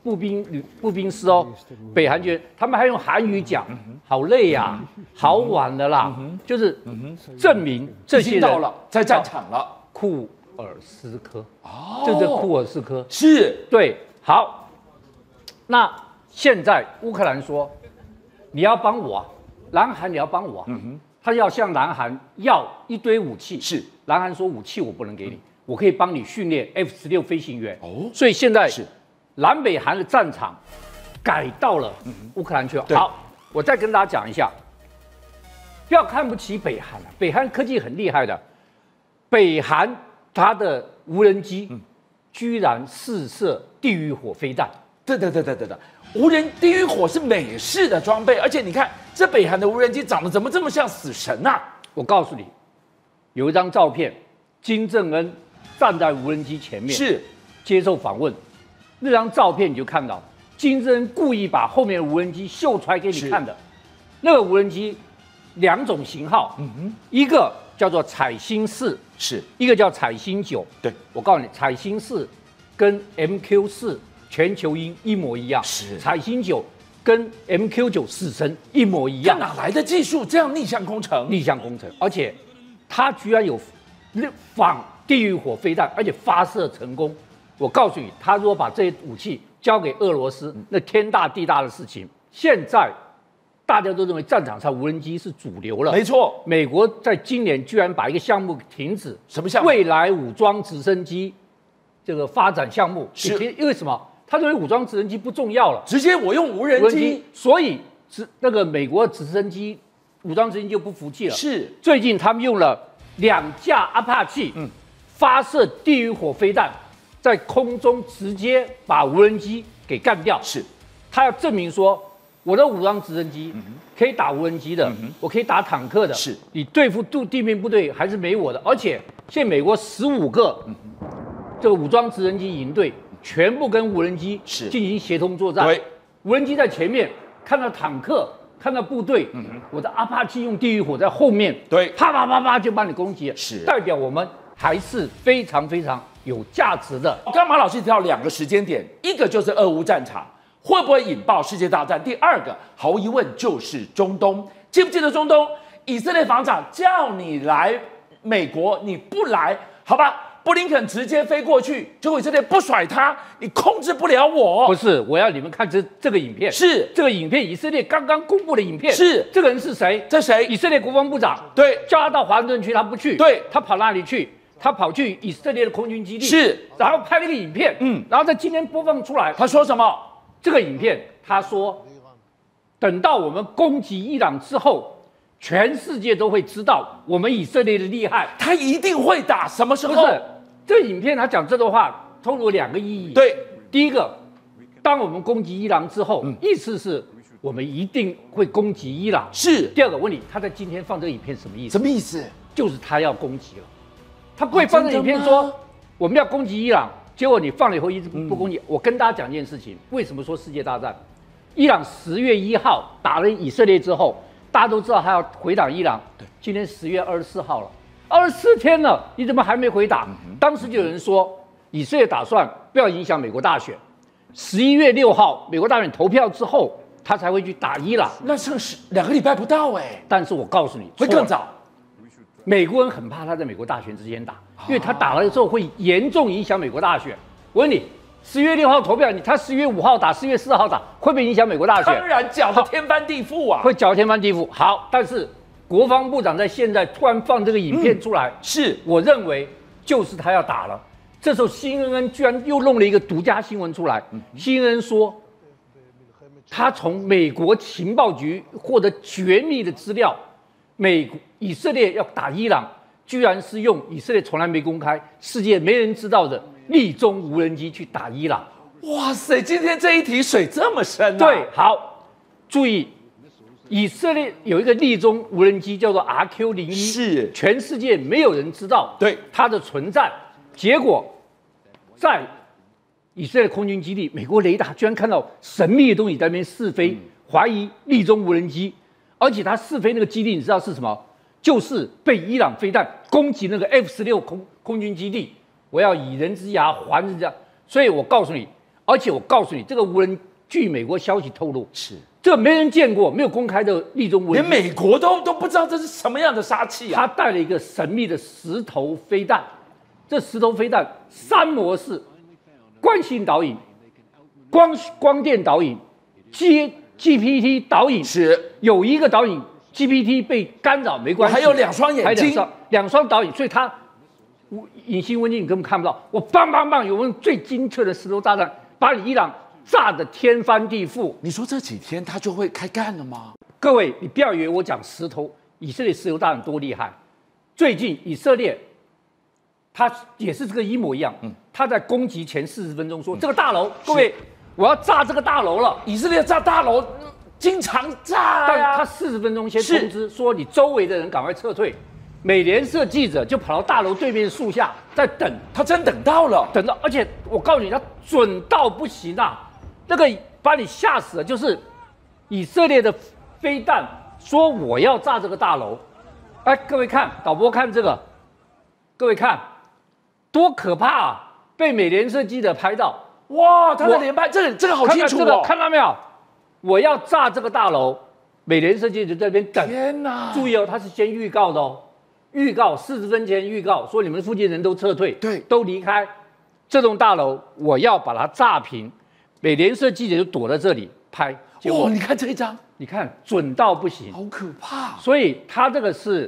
步兵旅步兵师哦，北韩军他们还用韩语讲，好累呀、啊，好晚了啦，就是证明这些人
到了在战场了。
库尔斯科，哦，这是库尔斯科，
是
对，好，那现在乌克兰说你要帮我、啊，南韩你要帮我、啊，嗯哼，他要向南韩要一堆武器，
是，
南韩说武器我不能给你，我可以帮你训练 F 十六飞行员，哦，所以现在
是。
南北韩的战场改到了乌克兰去了。好，我再跟大家讲一下，不要看不起北韩啊，北韩科技很厉害的。北韩它的无人机居然试射地狱火飞弹。
对对对对对对，无人地狱火是美式的装备，而且你看这北韩的无人机长得怎么这么像死神啊？
我告诉你，有一张照片，金正恩站在无人机前面，
是
接受访问。那张照片你就看到，金正恩故意把后面的无人机秀出来给你看的。那个无人机两种型号，嗯哼，一个叫做彩星四，
是
一个叫彩星九。
对，
我告诉你，彩星四跟 M Q 四全球鹰一模一样，
是
彩星九跟 M Q 九死神一模一样。
哪来的技术这样逆向工程？
逆向工程，而且它居然有仿地狱火飞弹，而且发射成功。我告诉你，他如果把这些武器交给俄罗斯，那天大地大的事情。现在大家都认为战场上无人机是主流了，
没错。
美国在今年居然把一个项目停止，
什么项目？未
来武装直升机这个发展项目。
是
因为什么？他认为武装直升机不重要了，
直接我用无人机，人机
所以直那个美国直升机武装直升机就不服气了。
是
最近他们用了两架阿帕奇，嗯，发射地狱火飞弹。在空中直接把无人机给干掉，
是，
他要证明说我的武装直升机可以打无人机的，嗯、我可以打坦克的，
是，
你对付地地面部队还是没我的。而且现在美国十五个这个武装直升机营队全部跟无人机是进行协同作战，
对，
无人机在前面看到坦克，看到部队，嗯、我的阿帕奇用地狱火在后面，
对，
啪啪啪啪就把你攻击了，
是，
代表我们还是非常非常。有价值的。
刚刚马老师提到两个时间点，一个就是俄乌战场会不会引爆世界大战，第二个毫无疑问就是中东。记不记得中东以色列防长叫你来美国，你不来，好吧？布林肯直接飞过去，结果以色列不甩他，你控制不了我。
不是，我要你们看这这个影片，
是
这个影片，以色列刚刚公布的影片，
是
这个人是谁？
这谁？
以色列国防部长。
对，
叫他到华盛顿去，他不去。
对，
他跑哪里去？他跑去以色列的空军基地，
是，
然后拍了一个影片，嗯，然后在今天播放出来。
他说什么？
这个影片他说，等到我们攻击伊朗之后，全世界都会知道我们以色列的厉害。
他一定会打，什么时候？
不是，这个影片他讲这段话，透露两个意义。
对，
第一个，当我们攻击伊朗之后，嗯、意思是我们一定会攻击伊朗。
是。
第二个问题，他在今天放这个影片什么意思？
什么意思？
就是他要攻击了。他不会放这影片说、哦、我们要攻击伊朗，结果你放了以后一直不攻击。嗯、我跟大家讲一件事情，为什么说世界大战？伊朗十月一号打了以色列之后，大家都知道他要回打伊朗。对，今天十月二十四号了，二十四天了，你怎么还没回打？嗯、当时就有人说，以色列打算不要影响美国大选，十一月六号美国大选投票之后，他才会去打伊朗。
那剩是两个礼拜不到哎。
但是我告诉你，
会更早。
美国人很怕他在美国大选之前打，因为他打了之后会严重影响美国大选。我问你，十月六号投票，你他十月五号打，十月四号打，会不会影响美国大选？
当然搅得天翻地覆啊！
会搅得天翻地覆。好，但是国防部长在现在突然放这个影片出来，嗯、
是
我认为就是他要打了。这时候 C N N 居然又弄了一个独家新闻出来、嗯、，C N N 说他从美国情报局获得绝密的资料。美以色列要打伊朗，居然是用以色列从来没公开、世界没人知道的立中无人机去打伊朗。
哇塞，今天这一题水这么深啊！
对，好，注意，以色列有一个立中无人机叫做 R Q 零一，
是
全世界没有人知道
对
它的存在。结果在以色列空军基地，美国雷达居然看到神秘的东西在那边试飞，嗯、怀疑立中无人机。而且他试飞那个基地，你知道是什么？就是被伊朗飞弹攻击那个 F 十六空空军基地。我要以人之牙还人之牙，所以我告诉你， 而且我告诉你，这个无人据美国消息透露，
是
这个没人见过，没有公开的立中无人
连美国都都不知道这是什么样的杀器啊！
他带了一个神秘的石头飞弹，这石头飞弹三模式，惯性导引、光光电导引、G G P T 导引，
是
有一个导引 G P T 被干扰没关系，
还有两双眼睛，
两双两双导引，所以它隐形文件你根本看不到。我棒棒棒，有用最精确的石头炸弹把你伊朗炸得天翻地覆。
你说这几天他就会开干了吗？
各位，你不要以为我讲石头，以色列石油大战多厉害。最近以色列，他也是这个一模一样。嗯，他在攻击前四十分钟说，嗯、这个大楼，各位，我要炸这个大楼了。
以色列炸大楼经常炸
但
呀、
他四十分钟先通知说，你周围的人赶快撤退。美联社记者就跑到大楼对面树下在等，
他真等到了，
等到，而且我告诉你，他准到不行啊！那个把你吓死了，就是以色列的飞弹说我要炸这个大楼。哎，各位看，导播看这个，各位看，多可怕啊！被美联社记者拍到，
哇，他的连拍，这个这个好清楚哦，
看, 这个看到没有？我要炸这个大楼，美联社记者在那边等。
天哪！
注意哦，他是先预告的哦。预告四十分前预告说你们附近人都撤退，
对，
都离开这栋大楼，我要把它炸平。美联社记者就躲在这里拍，结果、
哦、你看这一张，
你看准到不行，
好可怕。
所以它这个是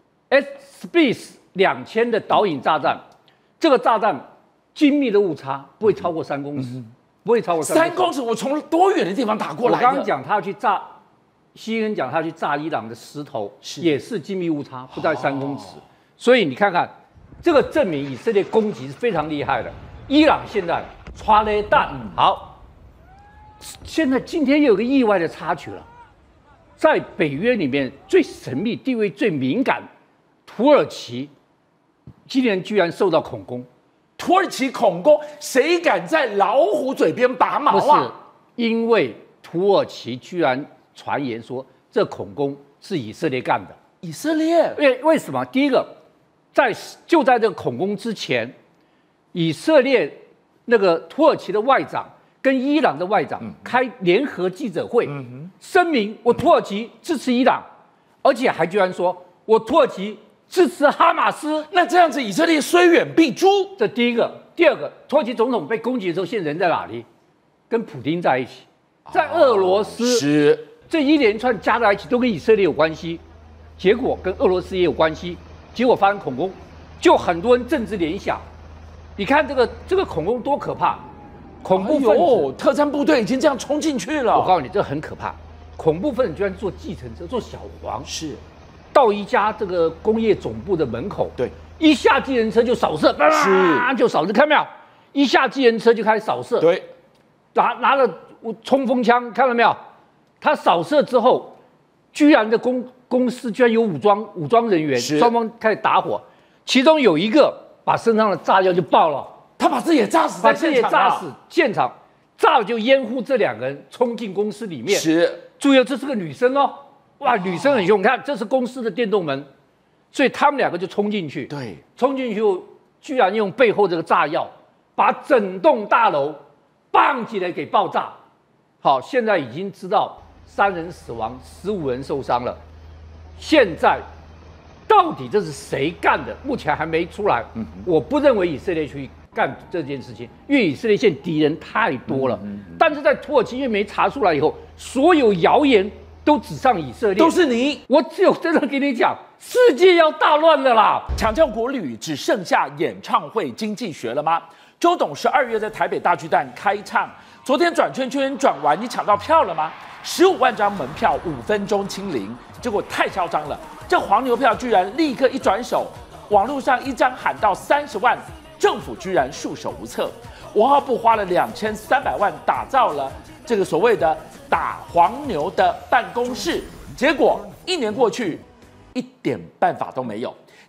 S-Space 两千的导引炸弹，这个炸弹精密的误差不会超过三公尺，嗯、不会超过
三公尺。我从多远的地方打过来的？
我刚刚讲他要去炸。西恩讲他去炸伊朗的石头，是也是精密误差，不到三公尺。哦、所以你看看，这个证明以色列攻击是非常厉害的。伊朗现在抓了弹，嗯、好，现在今天又有个意外的插曲了，在北约里面最神秘、地位最敏感，土耳其今年居然受到恐攻。
土耳其恐攻，谁敢在老虎嘴边拔毛啊？
不是，因为土耳其居然。传言说这恐攻是以色列干的。
以色列？
为为什么？第一个，在就在这个恐攻之前，以色列那个土耳其的外长跟伊朗的外长开联合记者会，嗯、声明我土耳其支持伊朗，而且还居然说我土耳其支持哈马斯。
那这样子，以色列虽远必诛。
这第一个。第二个，土耳其总统被攻击的时候，现在人在哪里？跟普丁在一起，在俄罗斯。
哦、是。
这一连串加在一起都跟以色列有关系，结果跟俄罗斯也有关系，结果发生恐攻，就很多人政治联想。你看这个这个恐攻多可怕！恐怖分子、
哎、特战部队已经这样冲进去了。
我告诉你，这很可怕。恐怖分子居然坐计程车，坐小黄，
是
到一家这个工业总部的门口，
对，
一下计程车就扫射，
是
就扫射，看到没有？一下计程车就开始扫射，
对，
拿拿了冲锋枪，看到没有？他扫射之后，居然的公公司居然有武装武装人员，双方开始打火，其中有一个把身上的炸药就爆了，
他把自己也炸死在现场、啊，
把自己也炸死，现场炸了就掩护这两个人冲进公司里面。
是，
注意哦，这是个女生哦，哇，女生很凶，你看这是公司的电动门，所以他们两个就冲进去，
对，
冲进去后居然用背后这个炸药把整栋大楼棒起来给爆炸。好，现在已经知道。三人死亡，十五人受伤了。现在到底这是谁干的？目前还没出来。嗯、我不认为以色列去干这件事情，因为以色列现在敌人太多了。嗯、但是在土耳其因为没查出来以后，所有谣言都指向以色列，
都是你。
我只有真的跟你讲，世界要大乱了啦！
抢救国旅只剩下演唱会经济学了吗？周董十二月在台北大巨蛋开唱，昨天转圈圈转完，你抢到票了吗？十五万张门票，五分钟清零，结果太嚣张了。这黄牛票居然立刻一转手，网络上一张喊到三十万，政府居然束手无策。文化部花了两千三百万打造了这个所谓的打黄牛的办公室，结果一年过去，一点办法都没有。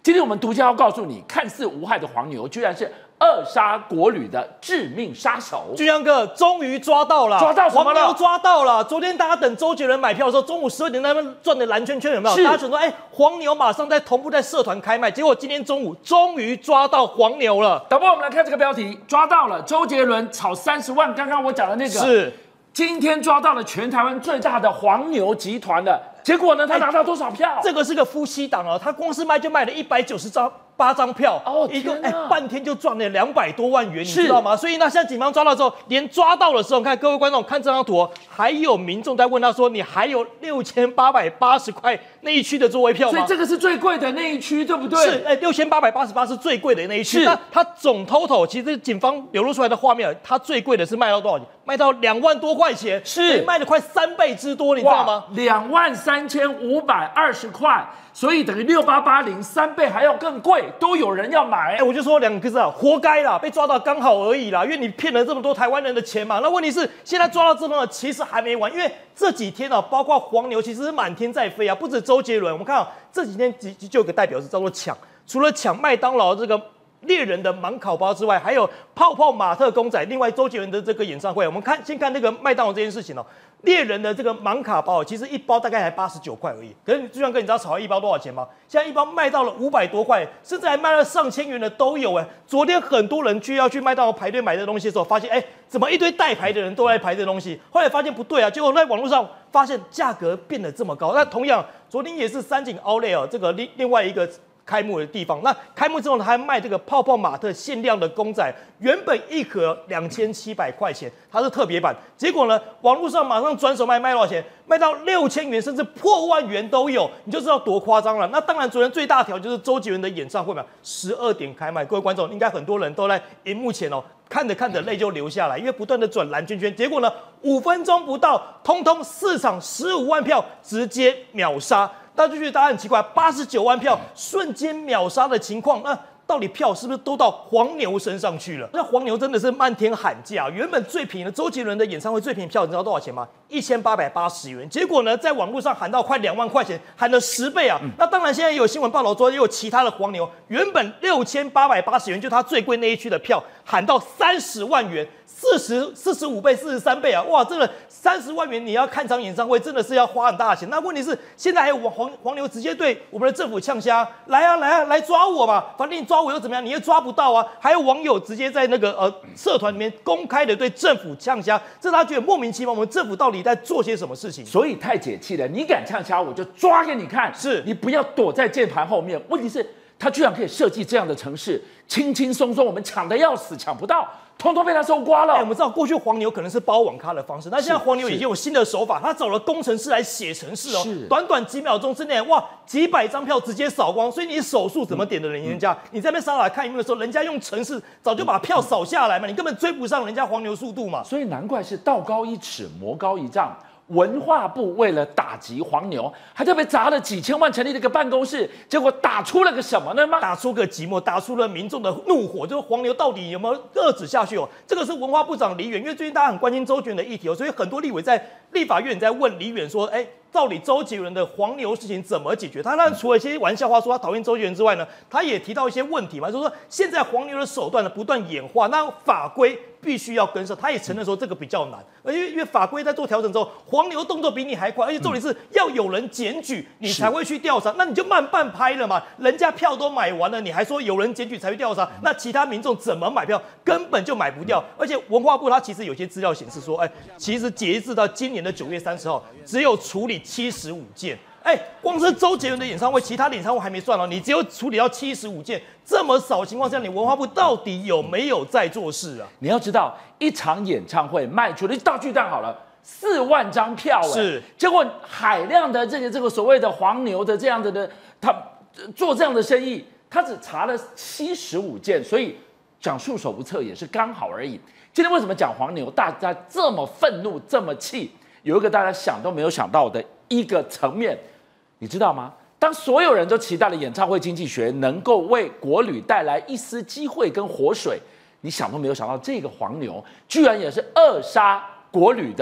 今天我们独家要告诉你，看似无害的黄牛，居然是扼杀国旅的致命杀手。
俊相哥终于抓到了，
抓到什么了？
黄牛抓到了。昨天大家等周杰伦买票的时候，中午十二点那边转的蓝圈圈有没有？大家想说，哎，黄牛马上在同步在社团开卖，结果今天中午终于抓到黄牛了。
导播，我们来看这个标题，抓到了周杰伦炒三十万。刚刚我讲的那个
是。
今天抓到了全台湾最大的黄牛集团的，结果呢，他拿到多少票？
这个是个夫妻档哦，他光是卖就卖了一百九十张八张票，
哦，
一个
哎，
半天就赚了两百多万元，你知道吗？所以那现在警方抓到之后，连抓到的时候，看各位观众看这张图哦，还有民众在问他说：“你还有六千八百八十块那一区的座位票吗？”
所以这个是最贵的那一区，对不对？
是，哎，六千八百八十八是最贵的那一区。那它总 total 其实警方流露出来的画面，它最贵的是卖到多少钱？卖到两万多块钱，
是
卖了快三倍之多，你知道吗？
两万三千五百二十块，所以等于六八八零三倍还要更贵，都有人要买。
哎，我就说两个字啊，活该啦，被抓到刚好而已啦，因为你骗了这么多台湾人的钱嘛。那问题是现在抓到之后呢，其实还没完，因为这几天啊，包括黄牛其实是满天在飞啊，不止周杰伦，我们看啊，这几天就有个代表是叫做抢，除了抢麦当劳这个猎人的盲烤包之外，还有泡泡玛特公仔。另外，周杰伦的这个演唱会，我们看先看那个麦当劳这件事情哦。猎人的这个盲卡包，其实一包大概才八十九块而已。可是就像哥，你知道炒一包多少钱吗？现在一包卖到了五百多块，甚至还卖到上千元的都有哎。昨天很多人去要去麦当劳排队买这东西的时候，发现哎，怎么一堆代排的人都在排这东西？后来发现不对啊，结果在网络上发现价格变得这么高。那同样，昨天也是三井Outlet哦，这个另另外一个开幕的地方，那开幕之后呢，还卖这个泡泡玛特限量的公仔，原本一盒两千七百块钱，它是特别版。结果呢，网络上马上转手卖，卖多少钱？卖到六千元，甚至破万元都有，你就知道多夸张了。那当然，昨天最大条就是周杰伦的演唱会嘛，十二点开卖，各位观众应该很多人都在荧幕前哦，看着看着泪就流下来，因为不断的转蓝圈圈，结果呢，五分钟不到，通通四场十五万票直接秒杀。大家就觉得大家很奇怪，八十九万票瞬间秒杀的情况，那到底票是不是都到黄牛身上去了？那黄牛真的是漫天喊价，原本最便宜的周杰伦的演唱会最便宜票，你知道多少钱吗？一千八百八十元。结果呢，在网络上喊到快两万块钱，喊了十倍啊！嗯、那当然，现在也有新闻报道说，也有其他的黄牛，原本六千八百八十元，就他最贵那一区的票，喊到三十万元。四十四十五倍、四十三倍啊！哇，这个三十万元你要看场演唱会，真的是要花很大的钱。那问题是，现在还有黄黄牛直接对我们的政府呛虾，来啊来啊来抓我嘛！反正你抓我又怎么样？你又抓不到啊！还有网友直接在那个呃社团里面公开的对政府呛虾，这他觉得莫名其妙，我们政府到底在做些什么事情？
所以太解气了，你敢呛虾，我就抓给你看。
是
你不要躲在键盘后面。问题是，他居然可以设计这样的城市，轻轻松松我们抢得要死，抢不到。通通被他收刮了。
哎，我们知道过去黄牛可能是包网咖的方式，那现在黄牛已经有新的手法，他找了工程师来写程式哦，短短几秒钟之内，哇，几百张票直接扫光。所以你手速怎么点的人家？嗯、你在那边上来看荧幕的时候，人家用程式早就把票扫下来嘛，你根本追不上人家黄牛速度嘛。
所以难怪是道高一尺，魔高一丈。文化部为了打击黄牛，还特别砸了几千万成立了一个办公室，结果打出了个什么呢吗？
打出个寂寞，打出了民众的怒火，就是黄牛到底有没有遏制下去哦？这个是文化部长李远，因为最近大家很关心周杰伦的议题哦，所以很多立委在立法院在问李远说，哎。到底周杰伦的黄牛事情怎么解决？他当然除了一些玩笑话说他讨厌周杰伦之外呢，他也提到一些问题嘛，就是说现在黄牛的手段呢不断演化，那法规必须要跟上。他也承认说这个比较难，而因为因为法规在做调整之后，黄牛动作比你还快，而且重点是要有人检举你才会去调查，那你就慢半拍了嘛。人家票都买完了，你还说有人检举才会调查，那其他民众怎么买票？根本就买不掉。而且文化部它其实有些资料显示说，哎，其实截至到今年的九月三十号，只有处理七十五件，哎，光是周杰伦的演唱会，其他的演唱会还没算哦，你只有处理到七十五件，这么少情况下，你文化部到底有没有在做事啊？
你要知道，一场演唱会卖出了大巨蛋好了，四万张票，哎，
是，
结果海量的这个这个所谓的黄牛的这样子的，他做这样的生意，他只查了七十五件，所以讲束手无策也是刚好而已。今天为什么讲黄牛，大家这么愤怒，这么气？有一个大家想都没有想到的一个层面，你知道吗？当所有人都期待了演唱会经济学能够为国旅带来一丝机会跟活水，你想都没有想到，这个黄牛居然也是扼杀国旅的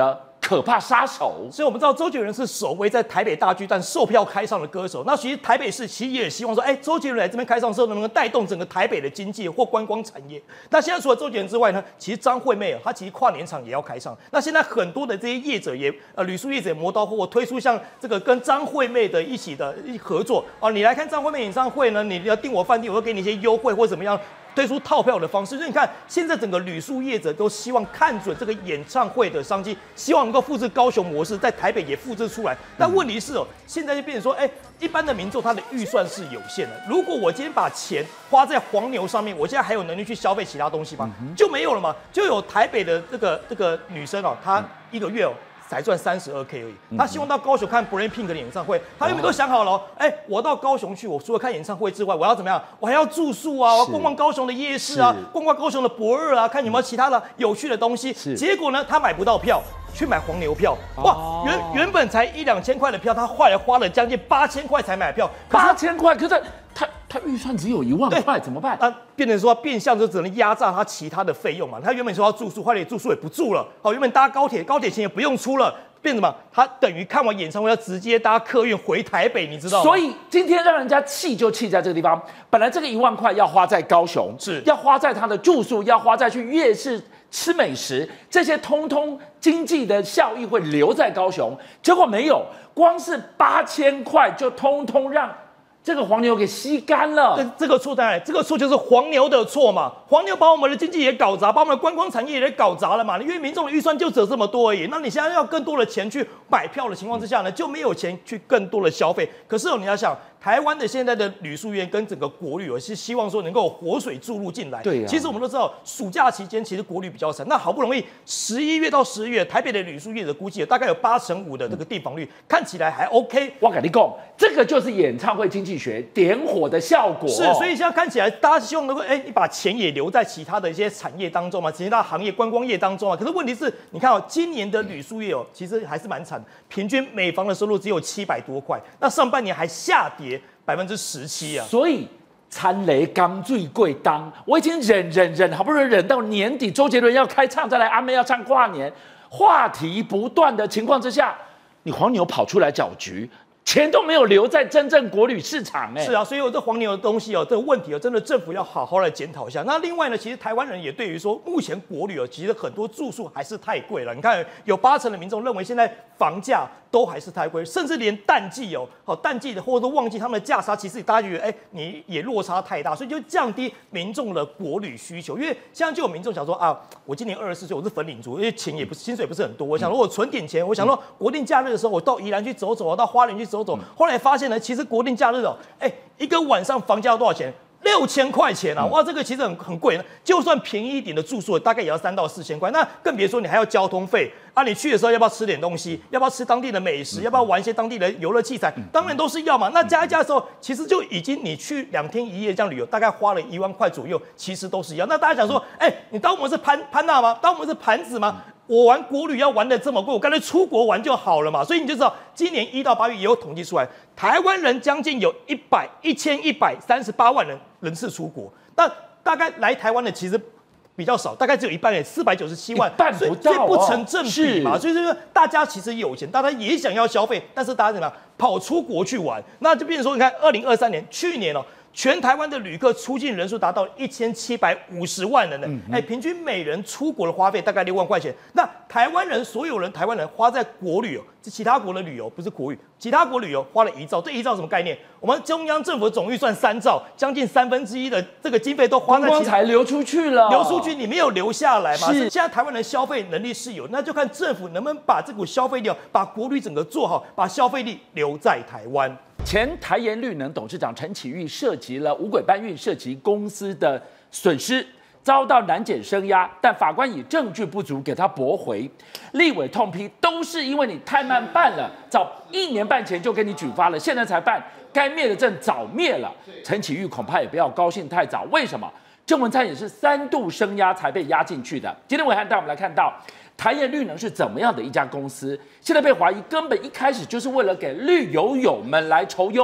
可怕杀手。
所以我们知道周杰伦是首位在台北大巨蛋售票开唱的歌手。那其实台北市其实也希望说，哎，周杰伦来这边开唱的时候，能不能带动整个台北的经济或观光产业？那现在除了周杰伦之外呢，其实张惠妹啊，她其实跨年场也要开唱。那现在很多的这些业者也呃旅宿业者磨刀霍霍推出像这个跟张惠妹的一起的合作啊，你来看张惠妹演唱会呢，你要订我饭店，我会给你一些优惠或怎么样。推出套票的方式，所以你看，现在整个旅宿业者都希望看准这个演唱会的商机，希望能够复制高雄模式，在台北也复制出来。但问题是哦，现在就变成说，哎，一般的民众他的预算是有限的。如果我今天把钱花在黄牛上面，我现在还有能力去消费其他东西吗？就没有了嘛。就有台北的这个这个女生哦，她一个月哦。才赚三十二 K 而已，他希望到高雄看 BLACKPINK 的演唱会，他原本都想好了、哦，哎、欸，我到高雄去，我除了看演唱会之外，我要怎么样？我还要住宿啊，我要逛逛高雄的夜市啊，逛逛高雄的博二啊，看有没有其他的有趣的东西。结果呢，他买不到票，去买黄牛票，哇，原原本才一两千块的票，他后来花了将近八千块才买票，
八千块，可是他他预算只有一万块，怎么办？
啊，变成说变相就只能压榨他其他的费用嘛。他原本说要住宿，后来住宿也不住了。好，原本搭高铁，高铁钱也不用出了，变什么？他等于看完演唱会要直接搭客运回台北，你知道吗？
所以今天让人家气就气在这个地方。本来这个一万块要花在高雄，
是
要花在他的住宿，要花在去夜市吃美食，这些通通经济的效益会留在高雄。结果没有，光是八千块就通通让这个黄牛给吸干了。
这这个错在哪里？这个错就是黄牛的错嘛。黄牛把我们的经济也搞砸，把我们的观光产业也搞砸了嘛。因为民众的预算就只有这么多而已。那你现在要更多的钱去买票的情况之下呢，就没有钱去更多的消费。可是哦，你要想，台湾的现在的旅宿业跟整个国旅哦，是希望说能够有活水注入进来。
对呀、啊。
其实我们都知道，暑假期间其实国旅比较惨。那好不容易十一月到十月，台北的旅宿业者估计大概有八成五的这个地房率，看起来还 OK。
我跟你讲，这个就是演唱会经济学点火的效果。
是，所以现在看起来大家希望能够，哎、欸，你把钱也留在其他的一些产业当中嘛，其他行业观光业当中啊。可是问题是，你看哦，今年的旅宿业哦，其实还是蛮惨的，平均每房的收入只有七百多块，那上半年还下跌百分之十七啊。
所以参雷刚最贵当，我已经忍忍忍，好不容易忍到年底，周杰伦要开唱，再来阿妹要唱跨年，话题不断的情况之下，你黄牛跑出来搅局。钱都没有留在真正国旅市场、欸，哎，
是啊，所以有这黄牛的东西哦，这个问题哦，真的政府要好好来检讨一下。那另外呢，其实台湾人也对于说，目前国旅哦，其实很多住宿还是太贵了。你看，有八成的民众认为现在房价都还是太贵，甚至连淡季哦，好淡季的或者说旺季，他们的价差其实大家觉得，哎，你也落差太大，所以就降低民众的国旅需求。因为现在就有民众想说啊，我今年二十四岁，我是粉领族，因为钱也不是薪水也不是很多，我想说我存点钱，我想说国定假日的时候，我到宜兰去走走啊，到花莲去走走。后来发现呢，其实国定假日哦，哎，一个晚上房价要多少钱？六千块钱啊！哇，这个其实很很贵。就算便宜一点的住宿，大概也要三到四千块。那更别说你还要交通费啊！你去的时候要不要吃点东西？要不要吃当地的美食？要不要玩一些当地的游乐器材？当然都是要嘛。那加一加的时候，其实就已经你去两天一夜这样旅游，大概花了一万块左右，其实都是一样。那大家想说，哎、欸，你当我们是潘潘娜吗？当我们是盘子吗？我玩国旅要玩的这么贵，我干脆出国玩就好了嘛。所以你就知道，今年一到八月也有统计出来，台湾人将近有一百一千一百三十八万人人次出国，但大概来台湾的其实比较少，大概只有一半人，四百九十七万，
一半不到、哦，
所以不成正比嘛。所以就是大家其实有钱，大家也想要消费，但是大家怎么样跑出国去玩，那就变成说，你看二零二三年去年哦。全台湾的旅客出境人数达到一千七百五十万人呢，哎、欸，平均每人出国的花费大概六万块钱。那台湾人所有人台湾人花在国旅哦，是其他国的旅游，不是国旅，其他国旅游花了一兆，这一兆什么概念？我们中央政府的总预算三兆，将近三分之一的这个经费都花在
光彩流出去了，
流出去你没有留下来嘛？是现在台湾人消费能力是有，那就看政府能不能把这股消费力，把国旅整个做好，把消费力留在台湾。
前台盐绿能董事长陈启玉涉及了五轨搬运涉及公司的损失，遭到南检声押，但法官以证据不足给他驳回。立委痛批都是因为你太慢办了，早一年半前就给你举发了，现在才办，该灭的证早灭了。陈启玉恐怕也不要高兴太早，为什么？郑文灿也是三度声押才被押进去的。今天暐瀚带我们来看到台盐绿能是怎么样的一家公司，现在被怀疑根本一开始就是为了给绿油友们来酬庸，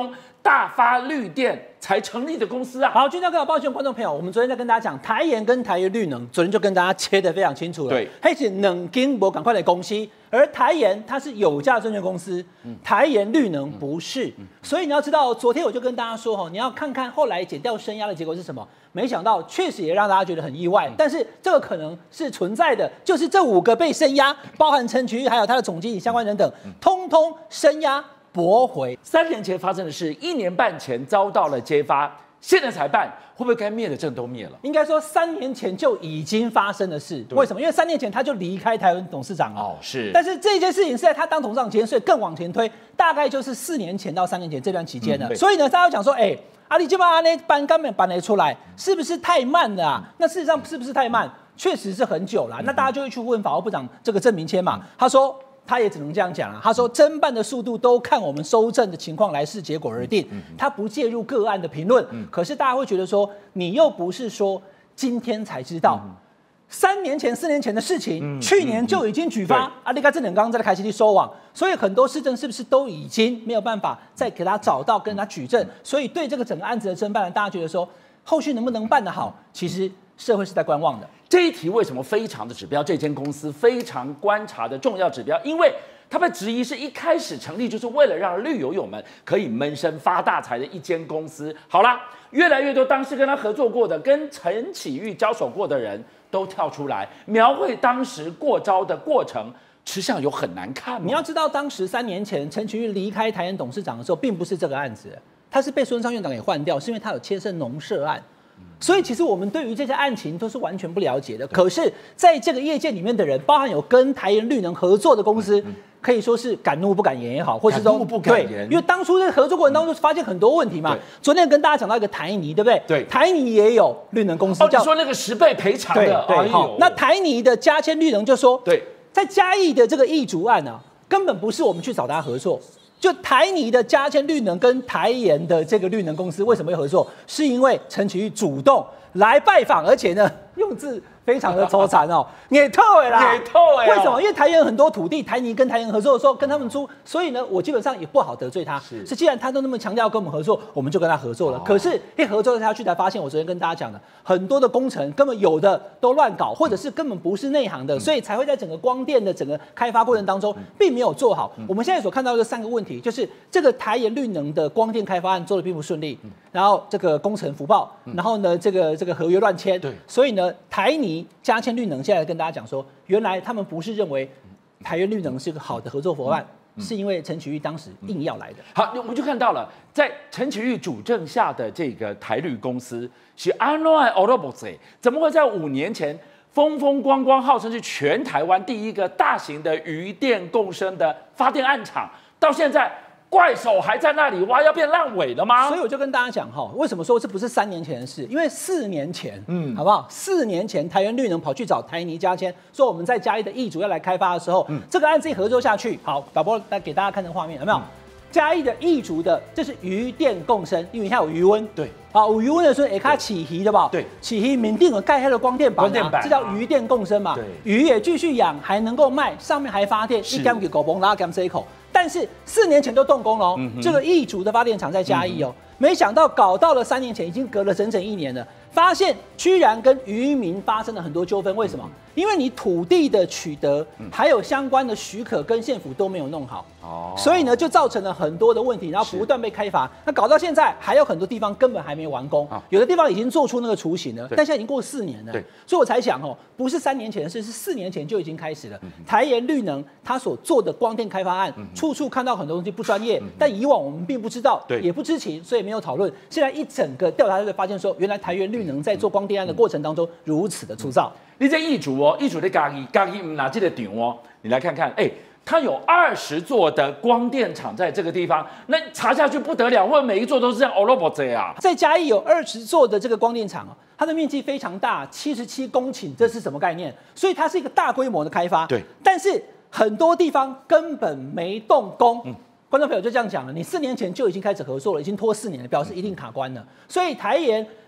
大发绿电才成立的公司啊。
好，军教各位抱歉，观众朋友，我们昨天在跟大家讲台盐跟台盐绿能，昨天就跟大家切得非常清楚了。
对，
还是冷金博赶快来公司，而台盐它是有价证券公司，嗯、台盐绿能不是。嗯、所以你要知道，昨天我就跟大家说哈，你要看看后来减掉声压的结果是什么。没想到，确实也让大家觉得很意外，但是这个可能是存在的，就是这五个被声压，包含陈渠玉还有他的总经理相关人等，通通声压驳回。
三年前发生的事，一年半前遭到了揭发，现在才办，会不会该灭的证都灭了？
应该说三年前就已经发生的事，为什么？因为三年前他就离开台湾董事长了。
哦，是。
但是这件事情是在他当董事长期间，所以更往前推，大概就是四年前到三年前这段期间了。嗯、所以呢，大家讲说，哎、欸。阿里基巴那班根本搬得出来，是不是太慢了啊？那事实上是不是太慢？确实是很久了。那大家就会去问法务部长这个郑明谦嘛，他说他也只能这样讲了。他说侦办的速度都看我们收证的情况来视结果而定，他不介入个案的评论。可是大家会觉得说，你又不是说今天才知道。三年前、四年前的事情，嗯、去年就已经举发，啊，你看这两刚在开始去收网，所以很多市政是不是都已经没有办法再给他找到、跟他举证？所以对这个整个案子的侦办，大家觉得说后续能不能办得好，其实社会是在观望的。
这一题为什么非常的指标？这间公司非常观察的重要指标，因为他被质疑是一开始成立就是为了让绿油友们可以闷声发大财的一间公司。好啦，越来越多当时跟他合作过的、跟陈启玉交手过的人。都跳出来描绘当时过招的过程，吃相有很难看吗？
你要知道，当时三年前陈渠玉离开台盐董事长的时候，并不是这个案子，他是被孙昌院长给换掉，是因为他有牵涉农舍案。所以其实我们对于这些案情都是完全不了解的。可是在这个业界里面的人，包含有跟台盐绿能合作的公司。可以说是敢怒不敢言也好，或者是说
不敢言，
因为当初在合作过程当中发现很多问题嘛。昨天跟大家讲到一个台泥，对不对？
对，
台泥也有绿能公司，
哦，你说那个十倍赔偿的，
对对。好，那台泥的嘉千绿能就说，
对，
在嘉义的这个易竹案啊，根本不是我们去找他合作，就台泥的嘉千绿能跟台盐的这个绿能公司为什么会合作？是因为陈启玉主动来拜访，而且呢，用字。非常的抽残哦，也透哎啦，
也透哎。
为什么？因为台盐很多土地，台泥跟台盐合作的时候跟他们租，所以呢，我基本上也不好得罪他。是，是既然他都那么强调跟我们合作，我们就跟他合作了。哦、可是一合作下去才发现，我昨天跟大家讲的，很多的工程根本有的都乱搞，或者是根本不是内行的，嗯、所以才会在整个光电的整个开发过程当中，并没有做好。嗯、我们现在所看到的三个问题，就是这个台盐绿能的光电开发案做的并不顺利，嗯、然后这个工程福报，嗯、然后呢，这个这个合约乱签，对，所以呢，台泥嘉千绿能。现在跟大家讲说，原来他们不是认为台盐绿能是个好的合作伙伴，嗯、是因为陈启玉当时硬要来的。
好，我们就看到了，在陈启玉主政下的这个台绿公司是安诺奥罗博斯，怎么会在五年前风风光光，号称是全台湾第一个大型的渔电共生的发电案厂，到现在？怪手还在那里挖，要变烂尾了吗？
所以我就跟大家讲哈，为什么说这不是三年前的事？因为四年前，嗯，好不好？四年前台盐绿能跑去找台泥嘉千，说我们在嘉义的易竹要来开发的时候，嗯，这个案子一合作下去，好，导播来给大家看这个画面，有没有？嗯、嘉义的易竹的，这是渔电共生，因为它有余温，
对，
好，有余温的时候也看起鱼的吧？
对，
起鱼民定了盖下的光电板、啊，
光电板、啊，
这叫渔电共生嘛？
对，
鱼也继续养，还能够卖，上面还发电，一竿给狗崩，拉干这一口。但是四年前都动工了、哦，嗯、这个易竹的发电厂在嘉义哦，嗯、没想到搞到了三年前，已经隔了整整一年了，发现居然跟渔民发生了很多纠纷。为什么？因为你土地的取得，还有相关的许可跟县府都没有弄好，哦，所以呢就造成了很多的问题，然后不断被开罚。那搞到现在，还有很多地方根本还没完工，啊、有的地方已经做出那个雏形了，但现在已经过四年了。对，所以我才想哦，不是三年前的事，是四年前就已经开始了。嗯、台盐绿能它所做的光电开发案，嗯、处处看到很多东西不专业，嗯、但以往我们并不知道，也不知情，所以没有讨论。现在一整个调查就会发现说，原来台盐绿能在做光电案的过程当中如此的粗糙。嗯
你这易竹哦，易竹的嘉义，嘉义拿这个顶哦，你来看看，哎，它有二十座的光电厂在这个地方，那查下去不得了，问每一座都是这样欧罗博这啊。
在嘉义有二十座的这个光电厂哦，它的面积非常大，七十七公顷，这是什么概念？所以它是一个大规模的开发。
对，
但是很多地方根本没动工。嗯。观众朋友就这样讲了，你四年前就已经开始合作了，已经拖四年了，表示一定卡关了。所以台盐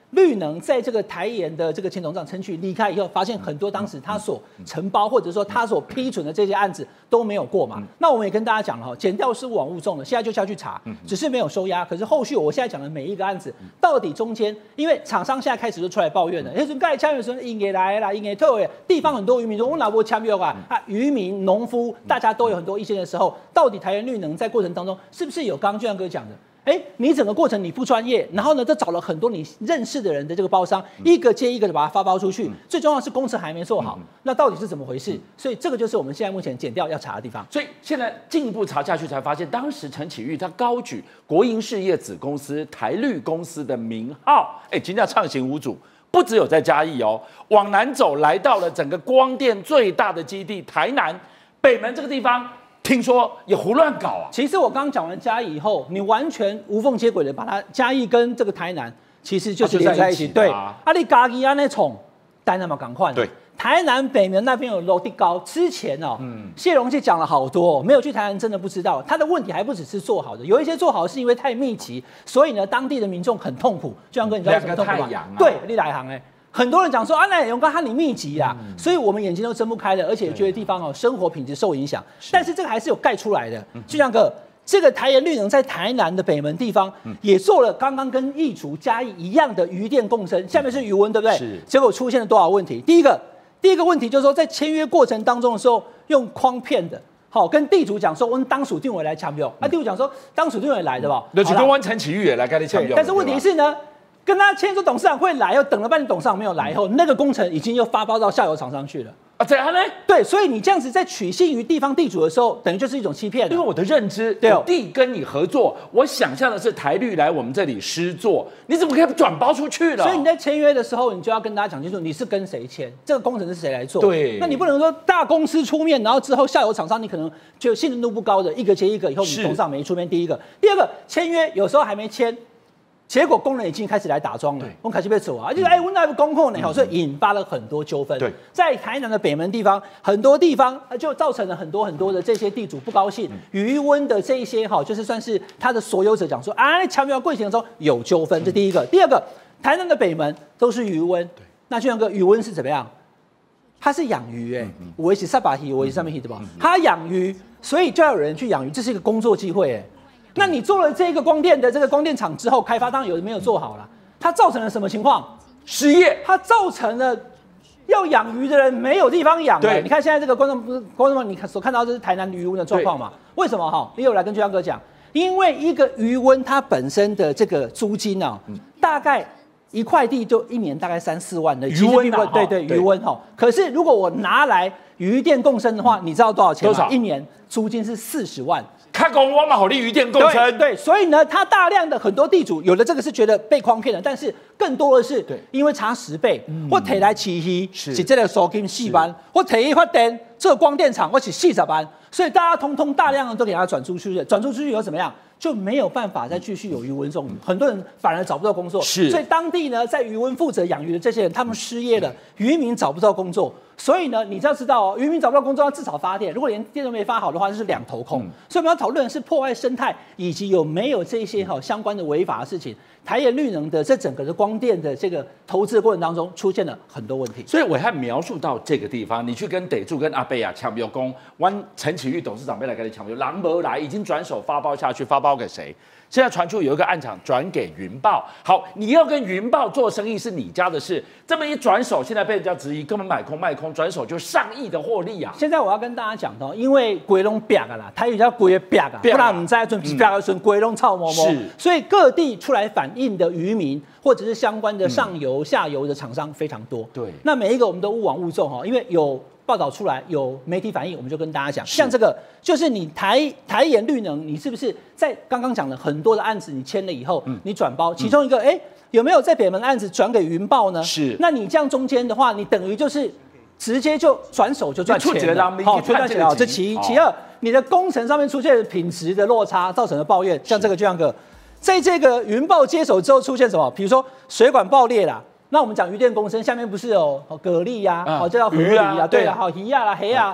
绿能在这个台盐的这个前董事长陈菊离开以后，发现很多当时他所承包或者说他所批准的这些案子都没有过嘛。那我们也跟大家讲了哈，检调事务网误中了，现在就下去查，只是没有收押。可是后续我现在讲的每一个案子，到底中间，因为厂商现在开始就出来抱怨了，那种盖签约说应该来啦，应该退回，地方很多渔民说我哪波签约啊？啊，渔民、农夫大家都有很多意见的时候，到底台盐绿能在过程当中是不是有刚刚俊阳哥讲的？哎，你整个过程你不专业，然后呢，就找了很多你认识的人的这个包商，一个接一个的把它发包出去。最重要的是工程还没做好，那到底是怎么回事？所以这个就是我们现在目前检调要查的地方。
所以现在进一步查下去，才发现当时陈启玉他高举国营事业子公司台绿公司的名号，哎，今天畅行无阻，不只有在嘉义哦，往南走来到了整个光电最大的基地台南北门这个地方。听说也胡乱搞啊！
其实我刚刚讲完嘉义以后，你完全无缝接轨的把它嘉义跟这个台南其实就是连在一起。
啊、
对，啊，你嘉义啊那种台南嘛赶快。
对，
台南北门那边有楼梯高，之前哦，嗯、谢荣记讲了好多、哦，没有去台南真的不知道。他的问题还不只是做好的，有一些做好是因为太密集，所以呢当地的民众很痛苦。就像跟你知道为什么痛苦吗？
啊、
对，你来行哎。很多人讲说啊，那永刚它你密集啦，嗯、所以我们眼睛都睁不开了，而且觉得地方哦生活品质受影响。但是这个还是有盖出来的。就像个这个台盐绿能在台南的北门地方、嗯、也做了刚刚跟义竹嘉义一样的渔电共生，下面是渔温，对不对？是。结果出现了多少问题？第一个，第一个问题就是说在签约过程当中的时候用诓骗的。好，跟地主讲说，我们当属定委来抢标，啊，地主讲说当属定委来的吧，
那就跟湾陈启玉也来跟你抢标。
但是问题是呢？跟他签说董事长会来，又等了半天董事长没有来以后，那个工程已经又发包到下游厂商去了
啊，这样呢？
对，所以你这样子在取信于地方地主的时候，等于就是一种欺骗。
因为我的认知，对、哦，地跟你合作，我想象的是台绿来我们这里施作，你怎么可以转包出去了？
所以你在签约的时候，你就要跟大家讲清楚，你是跟谁签，这个工程是谁来做。
对，
那你不能说大公司出面，然后之后下游厂商你可能就信任度不高的，一个接一个，以后你董事长没出面。第一个，第二个签约有时候还没签。结果工人已经开始来打桩了，我开始被走啊，就是哎，我那不公控呢，所以引发了很多纠纷。对，在台南的北门地方，很多地方就造成了很多很多的这些地主不高兴，渔温的这一些哈，就是算是他的所有者讲说啊，强苗贵行中有纠纷，这第一个。第二个，台南的北门都是渔温，那就像个渔温是怎么样？他是养鱼哎、欸，我一起萨巴鱼，我一起上面鱼对吧？他养鱼，所以就要有人去养鱼，这是一个工作机会哎、欸。那你做了这个光电的这个光电厂之后，开发当然有的没有做好了，它造成了什么情况？
失业，
它造成了要养鱼的人没有地方养。对，你看现在这个观众观众们，你所看到这是台南渔温的状况嘛？为什么哈？因为我来跟居阳哥讲，因为一个渔温它本身的这个租金啊，嗯、大概一块地就一年大概三四万的
渔温啊，
对对渔温哈。可是如果我拿来渔电共生的话，你知道多少钱吗？多少？一年租金是四十万。
开工我们好利渔电共生，
对，所以呢，他大量的很多地主，有的这个是觉得被诓骗了，但是更多的是因为差十倍，嗯、或提来起息是这个收金四万，或提一发电这个光电厂我起四十万，所以大家通通大量的都给他转出去，转出去以后怎么样？就没有办法再继续有渔温种，很多人反而找不到工作，是，所以当地呢，在渔温负责养鱼的这些人，他们失业了，渔民找不到工作。所以呢，你就要知道哦，渔民找不到工作，要至少发电。如果连电都没发好的话，就是两头空。嗯、所以我们要讨论的是破坏生态，以及有没有这些哈相关的违法的事情。台盐绿能的这整个的光电的这个投资的过程当中，出现了很多问题。
所以我还描述到这个地方，你去跟得住跟阿贝亚抢标工，湾陈启玉董事长没来跟你抢标，狼没来，已经转手发包下去，发包给谁？现在传出有一个案场转给云豹，好，你要跟云豹做生意是你家的事，这么一转手，现在被人家质疑，根本买空卖空，转手就上亿的获利啊！
现在我要跟大家讲到，因为鬼龙瘪啊啦，台语叫鬼瘪啊，不然我们在准瘪啊准鬼龙臭摸摸，所以各地出来反映的渔民或者是相关的上游、嗯、下游的厂商非常多。对，那每一个我们都勿往勿重哈，因为有报道出来，有媒体反应，我们就跟大家讲，像这个就是你台台盐绿能，你是不是在刚刚讲了很多的案子，你签了以后，嗯、你转包，其中一个哎、嗯、有没有在北门案子转给云豹呢？是，那你这样中间的话，你等于就是直接就转手就赚钱了，好，就赚钱了。这其一，其二，你的工程上面出现品质的落差，造成了抱怨，像这个就像个，在这个云豹接手之后出现什么？比如说水管爆裂啦。那我们讲渔电共生，下面不是有蛤蜊呀，哦，叫做河狸啊，对啊，好鱼啊啦、黑啊，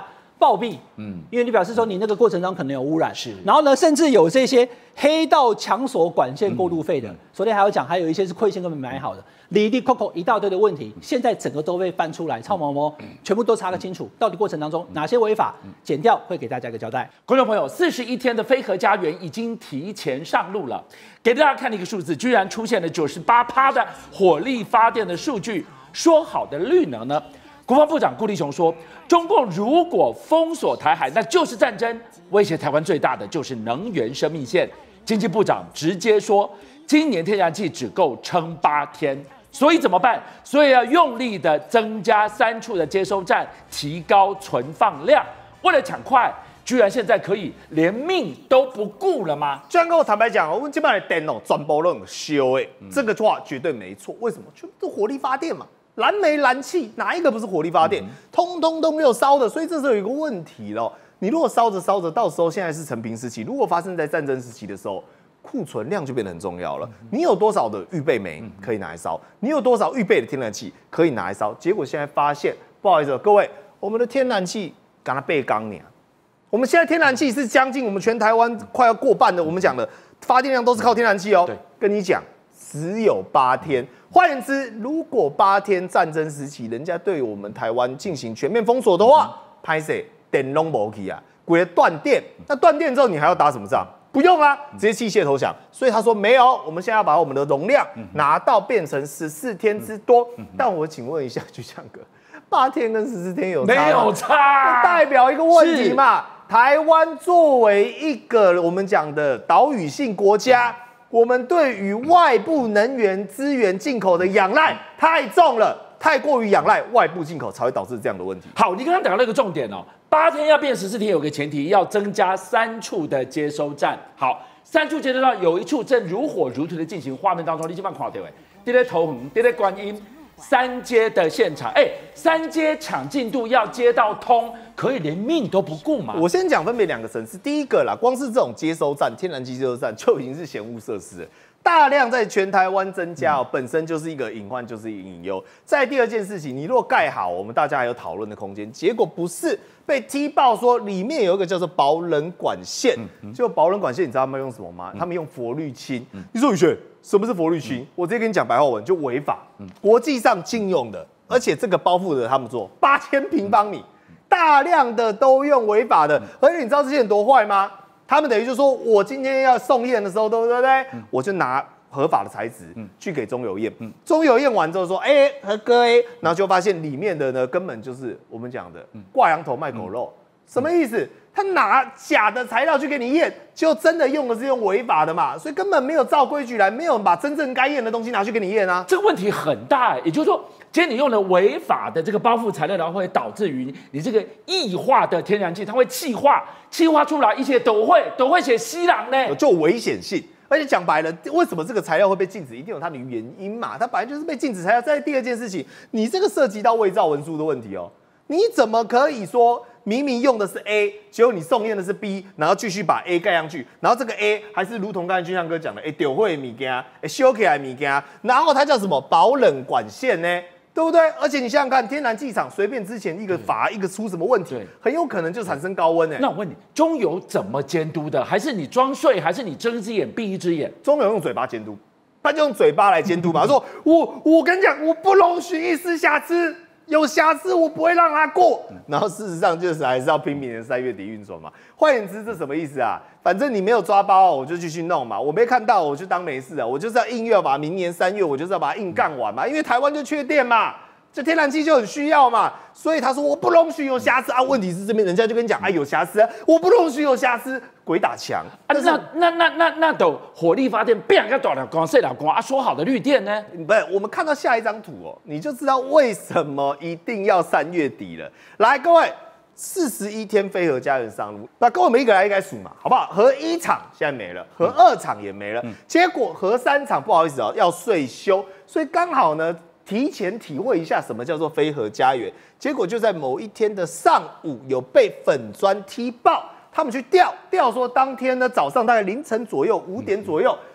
暴毙，嗯，因为你表示说你那个过程中可能有污染，是，然后呢，甚至有这些黑道抢索管线过路费的，嗯、昨天还有讲，还有一些是亏线根本没买好的，里里扣扣一大堆的问题，现在整个都被翻出来，超毛毛，全部都查个清楚，到底过程当中哪些违法，检调会给大家一个交代。
观众朋友，四十一天的非核家园已经提前上路了，给大家看的一个数字，居然出现了九十八趴的火力发电的数据，说好的绿能呢？国防部长顾立雄说，中共如果封锁台海，那就是战争，威胁台湾最大的就是能源生命线。经济部长直接说，今年天然气只够撑八天，所以怎么办？所以要用力的增加三处的接收站，提高存放量。为了抢快，居然现在可以连命都不顾了吗？
居然跟我坦白讲哦，我们这边的电哦，全部都很修哎，这个话绝对没错。为什么？全部都火力发电嘛。燃煤、燃气哪一个不是火力发电？嗯、通通都没有烧的，所以这时候有一个问题咯。你如果烧着烧着，到时候现在是成平时期，如果发生在战争时期的时候，库存量就变得很重要了。嗯、你有多少的预备煤可以拿来烧？你有多少预备的天然气可以拿来烧？结果现在发现，不好意思，各位，我们的天然气刚才背缸呢。我们现在天然气是将近我们全台湾快要过半的，我们讲的发电量都是靠天然气哦。跟你讲，只有八天。换言之，如果八天战争时期，人家对我们台湾进行全面封锁的话，拍谁电拢无去啊，规个断电。那断电之后，你还要打什么仗？不用啊，直接弃械投降。所以他说没有，我们现在要把我们的容量拿到变成十四天之多。但我请问一下，就像哥，八天跟十四天有差吗？
没有差，
代表一个问题嘛。台湾作为一个我们讲的岛屿性国家。我们对于外部能源资源进口的仰赖太重了，太过于仰赖外部进口，才会导致这样的问题。
好，你刚刚讲到一个重点哦，八天要变十四天，有个前提，要增加三处的接收站。好，三处接收站有一处正如火如荼的进行，画面当中你基本上看到哎，你在头横，你在观音。三接的现场，哎，三接抢进度要接到通，可以连命都不顾嘛？
我先讲分别两个层次，第一个啦，光是这种接收站，天然气接收站就已经是嫌恶设施了，大量在全台湾增加、哦，本身就是一个隐患，就是一个隐忧。再第二件事情，你如果盖好，我们大家还有讨论的空间，结果不是被踢爆说里面有一个叫做保冷管线，就、嗯嗯、保冷管线，你知道他们用什么吗？嗯、他们用氟氯氢。嗯、你说宇轩。什么是氟氯氢？嗯、我直接跟你讲白话文，就违法，嗯、国际上禁用的，而且这个包覆的他们做八千平方米，大量的都用违法的，而且你知道这些人多坏吗？他们等于就说我今天要送验的时候，对不对？嗯、我就拿合法的材质、嗯、去给中油验，嗯、中油验完之后说，哎、欸，合格 A， 然后就发现里面的呢根本就是我们讲的挂羊头卖狗肉，嗯、什么意思？他拿假的材料去给你验，就真的用的是用违法的嘛，所以根本没有照规矩来，没有把真正该验的东西拿去给你验啊。
这个问题很大，也就是说，今天你用了违法的这个包覆材料，然后会导致于你这个液化的天然气，它会气化，气化出来一切都会都会写稀壤呢，
就危险性。而且讲白了，为什么这个材料会被禁止，一定有它的原因嘛？它本来就是被禁止材料。再第二件事情，你这个涉及到伪造文书的问题哦，你怎么可以说？明明用的是 A， 结果你送验的是 B， 然后继续把 A 盖上去，然后这个 A 还是如同刚才军相哥讲的，哎，丢会物件，哎，修起来物件，然后它叫什么保冷管线呢？对不对？而且你想想看，天然气厂随便之前一个阀一个出什么问题，很有可能就产生高温哎。
那我问你，中油怎么监督的？还是你装睡，还是你睁一只眼闭一只眼？
中油用嘴巴监督，他就用嘴巴来监督嘛。他说我我跟你讲，我不容许一丝瑕疵。有瑕疵我不会让它过，然后事实上就是还是要拼明年三月底运转嘛。换言之，这什么意思啊？反正你没有抓包，我就继续弄嘛。我没看到，我就当没事啊。我就是要硬要把明年三月，我就是要把它硬干完嘛。因为台湾就缺电嘛，这天然气就很需要嘛。所以他说我不容许有瑕疵啊。问题是这边人家就跟你讲啊，有瑕疵啊，我不容许有瑕疵，鬼打墙
啊。那那那那那都火力发电，不然要大了光、细了光啊。说好的绿电呢？
不是，我们看到下一张图哦，你就知道为什么一定要三月底了。来，各位，四十一天非核家园上路，那跟我们一个来一个来数嘛，好不好？核一厂现在没了，核二厂也没了，嗯、结果核三厂不好意思哦，要税修，所以刚好呢。提前体会一下什么叫做非核家园，结果就在某一天的上午有被粉专踢爆，他们去调调说当天呢早上大概凌晨左右五点左右，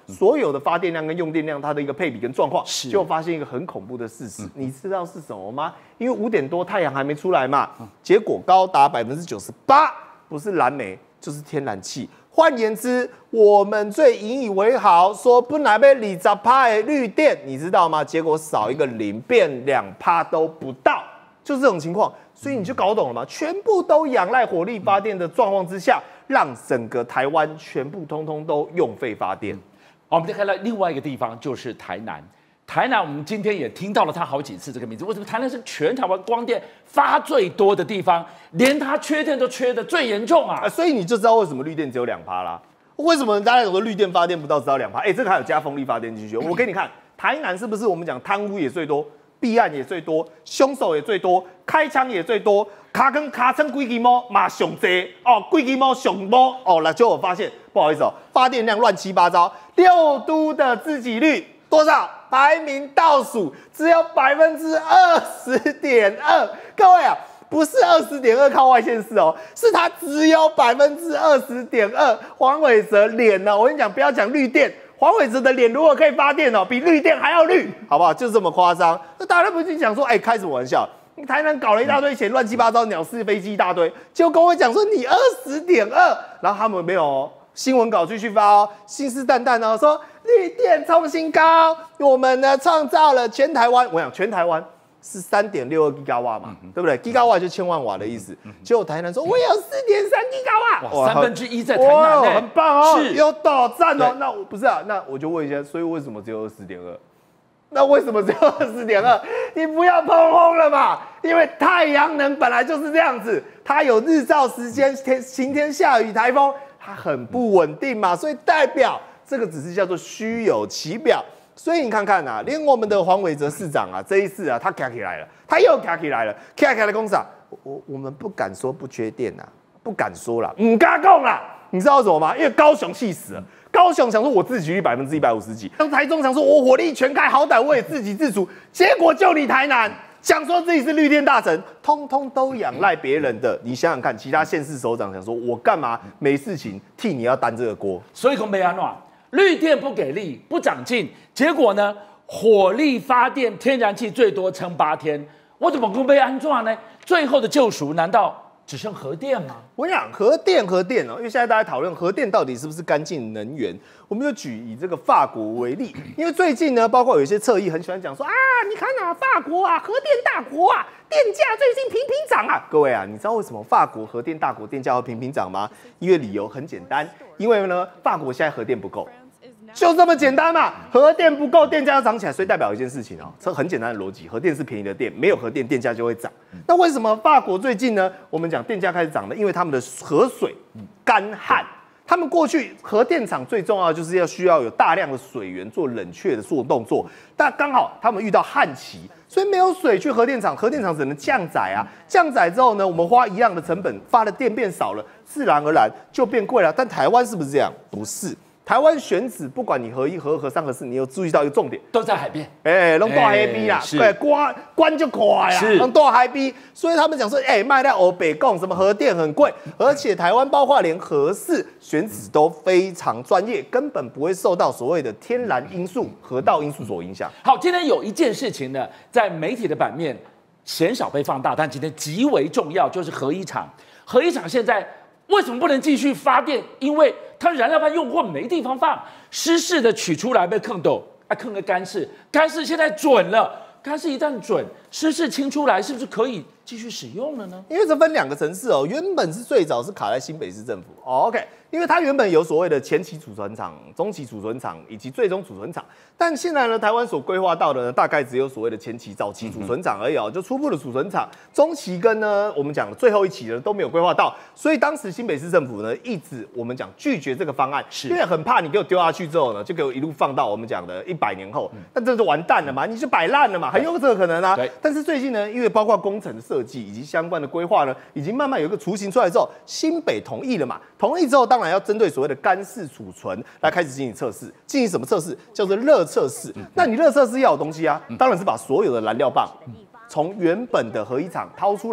所有的发电量跟用电量它的一个配比跟状况，就发现一个很恐怖的事实，你知道是什么吗？因为五点多太阳还没出来嘛，结果高达百分之九十八不是燃煤就是天然气。换言之，我们最引以为豪说本来被二十趴的绿电，你知道吗？结果少一个零，变两趴都不到，就是这种情况。所以你就搞懂了吗？全部都仰赖火力发电的状况之下，让整个台湾全部通通都用废发电。
好，我们再看到另外一个地方，就是台南。台南，我们今天也听到了它好几次这个名字。为什么台南是全台湾光电发最多的地方，连它缺电都缺的最严重啊？
啊，所以你就知道为什么绿电只有两趴啦。为什么大家有个绿电发电不到只要两趴？哎，这个还有加风力发电进去。我给你看，台南是不是我们讲贪污也最多，弊案也最多，凶手也最多，开枪也最多，卡跟卡称规矩猫马熊贼哦，规矩猫熊猫哦，那就我发现不好意思哦，发电量乱七八糟，六都的自给率多少？排名倒数，只有百分之二十点二。各位啊，不是二十点二靠外县市哦，是它只有百分之二十点二。黄伟哲脸呢？我跟你讲，不要讲绿电，黄伟哲的脸如果可以发电哦，比绿电还要绿，好不好？就这么夸张。那大家不是讲说，哎、欸，开什么玩笑？台南搞了一大堆钱，乱七八糟，鸟事飞机一大堆，结果跟我讲说你二十点二，然后他们没有哦。新闻稿继续发哦，信誓旦旦哦，说绿电创新高，我们呢创造了全台湾，我想全台湾是三点六二吉瓦嘛，嗯、对不对？吉瓦就千万瓦的意思。嗯、结果台南说我有四点三吉瓦，
哇，三分之一在台南、欸，
很棒哦，
是
有多赞哦。那不是啊，那我就问一下，所以为什么只有二十点二？那为什么只有二十点二？你不要碰轰了嘛！因为太阳能本来就是这样子，它有日照时间，天晴天下雨台风。它很不稳定嘛，所以代表这个只是叫做虚有其表。所以你看看啊，连我们的黄伟哲市长啊，这一次啊，他卡起来了，他又卡起来了，卡起来的公司啊，我我们不敢说不缺电啊，不敢说啦，唔敢讲啦。你知道为什么吗？因为高雄气死了，高雄想说我自给率百分之一百五十几，台中想说我火力全开，好歹我也自给自足，结果就你台南。想说自己是绿电大神，通通都仰赖别人的。你想想看，其他县市首长想说，我干嘛没事情替你要担这个锅？
所以讲没安怎，绿电不给力，不长进，结果呢，火力发电天然气最多撑八天，我怎么讲被安怎呢？最后的救赎难道只剩核电吗？
我想核电核电哦，因为现在大家讨论核电到底是不是干净能源，我们就举以这个法国为例，因为最近呢，包括有一些侧翼很喜欢讲说啊，你看啊，法国啊，核电大国啊，电价最近频频涨啊。各位啊，你知道为什么法国核电大国电价会频频涨吗？因为理由很简单，因为呢，法国现在核电不够。就这么简单嘛，核电不够，电价要涨起来，所以代表一件事情哦，这很简单的逻辑，核电是便宜的电，没有核电，电价就会涨。那为什么法国最近呢？我们讲电价开始涨呢？因为他们的河水干旱，他们过去核电厂最重要的就是要需要有大量的水源做冷却的做动作，但刚好他们遇到旱期，所以没有水去核电厂，核电厂只能降载啊，降载之后呢，我们花一样的成本，发的电变少了，自然而然就变贵了。但台湾是不是这样？不是。台湾选址，不管你核一、核二、核三、核四，你有注意到一个重点，
都在海边。
哎、欸，弄大海边啦，对，关关就快啦，弄大海边。所以他们讲说，哎、欸，卖在欧北贡什么核电很贵，而且台湾包括连核四选址都非常专业，根本不会受到所谓的天然因素、核道因素所影响。
好，今天有一件事情呢，在媒体的版面鲜少被放大，但今天极为重要，就是核一厂。核一厂现在为什么不能继续发电？因为它燃料棒用过没地方放，湿式的取出来被坑斗，啊坑个干式，干式现在准了，干式一旦准，湿式清出来是不是可以继续使用了呢？
因为这分两个层次哦，原本是最早是卡在新北市政府、哦、，OK， 因为它原本有所谓的前期储存厂、中期储存厂以及最终储存厂，但现在呢，台湾所规划到的呢，大概只有所谓的前期、早期储存厂而已哦，就初步的储存厂，中期跟呢我们讲的最后一期呢都没有规划到，所以当时新北市政府呢一直我们讲拒绝这个方案，因为很怕你给我丢下去之后呢，就给我一路放到我们讲的一百年后，那这就完蛋了嘛，你就摆烂了嘛，很有这个可能啊。但是最近呢，因为包括工程的设计以及相关的规划呢，已经慢慢有一个雏形出来之后，新北同意了嘛，同意之后当然要针对所谓的干式储存来开始进行测试，进行什么测试？叫做热测试。那你热测试要有东西啊，当然是把所有的燃料棒从原本的核一厂掏出来，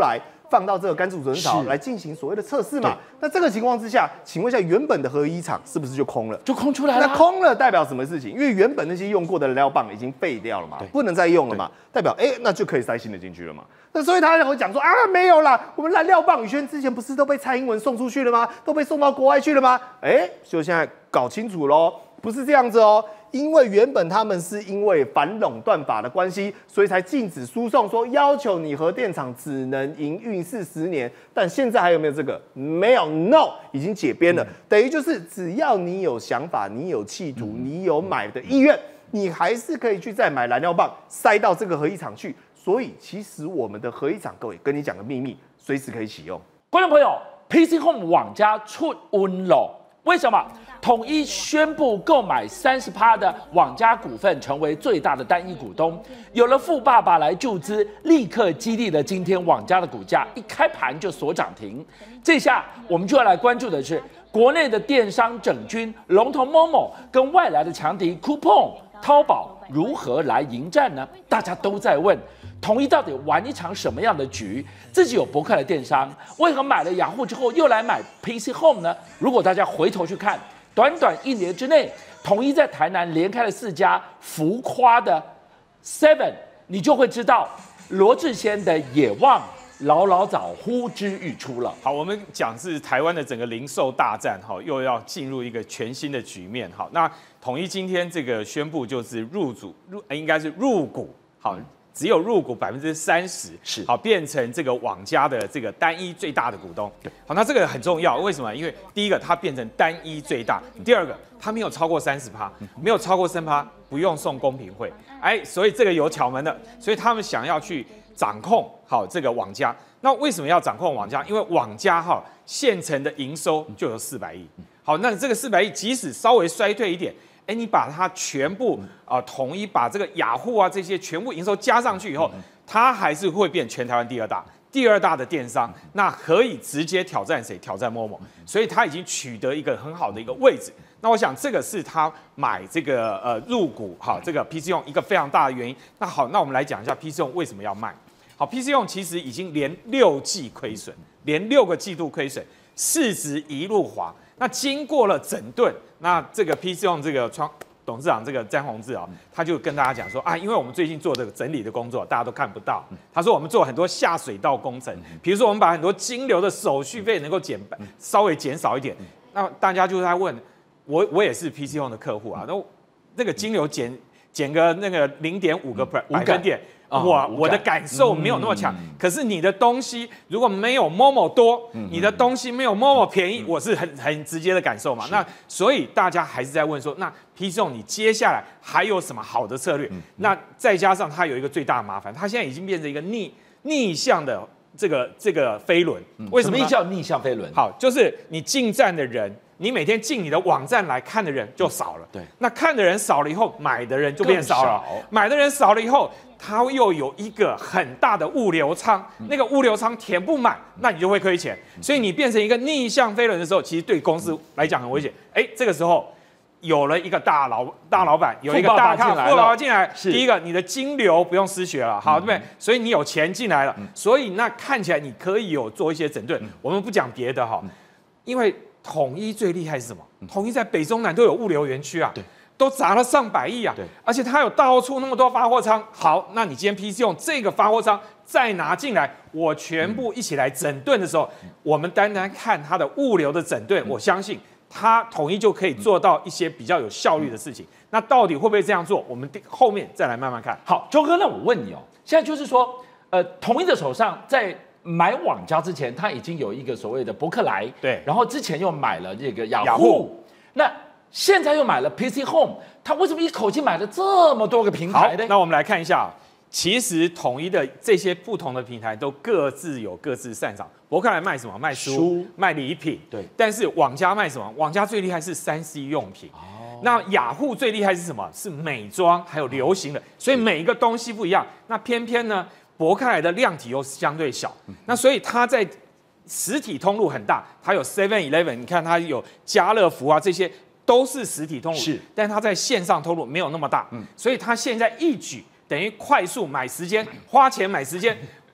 放到这个甘蔗纯草来进行所谓的测试嘛。那这个情况之下，请问一下，原本的合一厂是不是就空了？
就空出来了。
那空了代表什么事情？因为原本那些用过的燃料棒已经废掉了嘛，不能再用了嘛，代表哎、欸，那就可以塞新的进去了嘛。那所以他会讲说啊，没有啦，我们燃料棒宇轩之前不是都被蔡英文送出去了吗？都被送到国外去了吗？哎、欸，就现在搞清楚喽，不是这样子哦。因为原本他们是因为反垄断法的关系，所以才禁止输送，说要求你核电厂只能营运四十年。但现在还有没有这个？没有 ，no， 已经解编了。嗯、等于就是只要你有想法，你有企图，嗯、你有买的意愿，你还是可以去再买燃料棒塞到这个核一厂去。所以其实我们的核一厂，各位跟你讲个秘密，随时可以启用。
观众朋友 ，P C Home 网家出温了。为什么统一宣布购买三十趴的网家股份，成为最大的单一股东？有了富爸爸来注资，立刻激励了今天网家的股价，一开盘就锁涨停。这下我们就要来关注的是，国内的电商整军龙头 Momo 跟外来的强敌 Coupon 淘宝如何来迎战呢？大家都在问。统一到底玩一场什么样的局？自己有博客来电商，为何买了雅虎之后又来买 P C Home 呢？如果大家回头去看，短短一年之内，统一在台南连开了四家浮夸的 Seven， 你就会知道罗志先的野望老老早呼之欲出了。
好，我们讲是台湾的整个零售大战，哈，又要进入一个全新的局面。好，那统一今天这个宣布就是入主入，应该是入股，好。只有入股百分之三十，是好变成这个网家的这个单一最大的股东。好，那这个很重要，为什么？因为第一个它变成单一最大，第二个它没有超过三十趴，没有超过三趴不用送公平会，哎，所以这个有巧门的，所以他们想要去掌控好这个网家。那为什么要掌控网家？因为网家哈现成的营收就有四百亿，好，那这个四百亿即使稍微衰退一点。哎，你把它全部啊、呃、统一把这个雅虎啊这些全部营收加上去以后，它还是会变全台湾第二大，第二大的电商，那可以直接挑战谁？挑战 Momo， 所以它已经取得一个很好的一个位置。那我想这个是他买这个呃入股哈这个 P C Home 一个非常大的原因。那好，那我们来讲一下 P C Home 为什么要卖。好 ，P C Home 其实已经连六季亏损，连六个季度亏损，市值一路滑。那经过了整顿，那这个 P C Home 这个创董事长这个詹宏志啊，他就跟大家讲说啊，因为我们最近做这个整理的工作，大家都看不到。他说我们做很多下水道工程，比如说我们把很多金流的手续费能够减稍微减少一点。那大家就在问我，我也是 P C Home 的客户啊，那那个金流减减个那个零点五个百分点。我我的感受没有那么强，嗯、可是你的东西如果没有 Momo 多，嗯、你的东西没有 Momo 便宜，嗯、我是很很直接的感受嘛。那所以大家还是在问说，那 P C Home 你接下来还有什么好的策略？嗯、那再加上它有一个最大的麻烦，它现在已经变成一个逆逆向的这个这个飞轮。
嗯、
为什么
叫逆向飞轮？
好，就是你进站的人。你每天进你的网站来看的人就少了，对，那看的人少了以后，买的人就变少了，买的人少了以后，它又有一个很大的物流仓，那个物流仓填不满，那你就会亏钱，所以你变成一个逆向飞轮的时候，其实对公司来讲很危险。哎，这个时候有了一个大老大老板，有一个大咖富爸爸进来，第一个你的金流不用失血了，好，对不对？所以你有钱进来了，所以那看起来你可以有做一些整顿。我们不讲别的哈，因为。统一最厉害是什么？统一在北中南都有物流园区啊，对，都砸了上百亿啊，对，而且它有到处那么多发货仓。好，那你今天 P C 用这个发货仓再拿进来，我全部一起来整顿的时候，嗯、我们单单看它的物流的整顿，嗯、我相信它统一就可以做到一些比较有效率的事情。嗯、那到底会不会这样做？我们后面再来慢慢看。
好，周哥，那我问你哦，现在就是说，呃，统一的手上在。买网家之前，他已经有一个所谓的博客来，
对，
然后之前又买了这个雅虎，那现在又买了 P C Home， 他为什么一口气买了这么多个平台呢？
好，那我们来看一下，其实统一的这些不同的平台都各自有各自擅长。博客来卖什么？卖书、书卖礼品，对。但是网家卖什么？网家最厉害是三 C 用品。哦。那雅虎最厉害是什么？是美妆还有流行的，所以每一个东西不一样。那偏偏呢？博客来的量体又相对小，那所以它在实体通路很大，它有 seven eleven， 你看它有家乐福啊，这些都是实体通路，是，但它在线上通路没有那么大，嗯，所以它现在一举等于快速买时间，花钱买时间，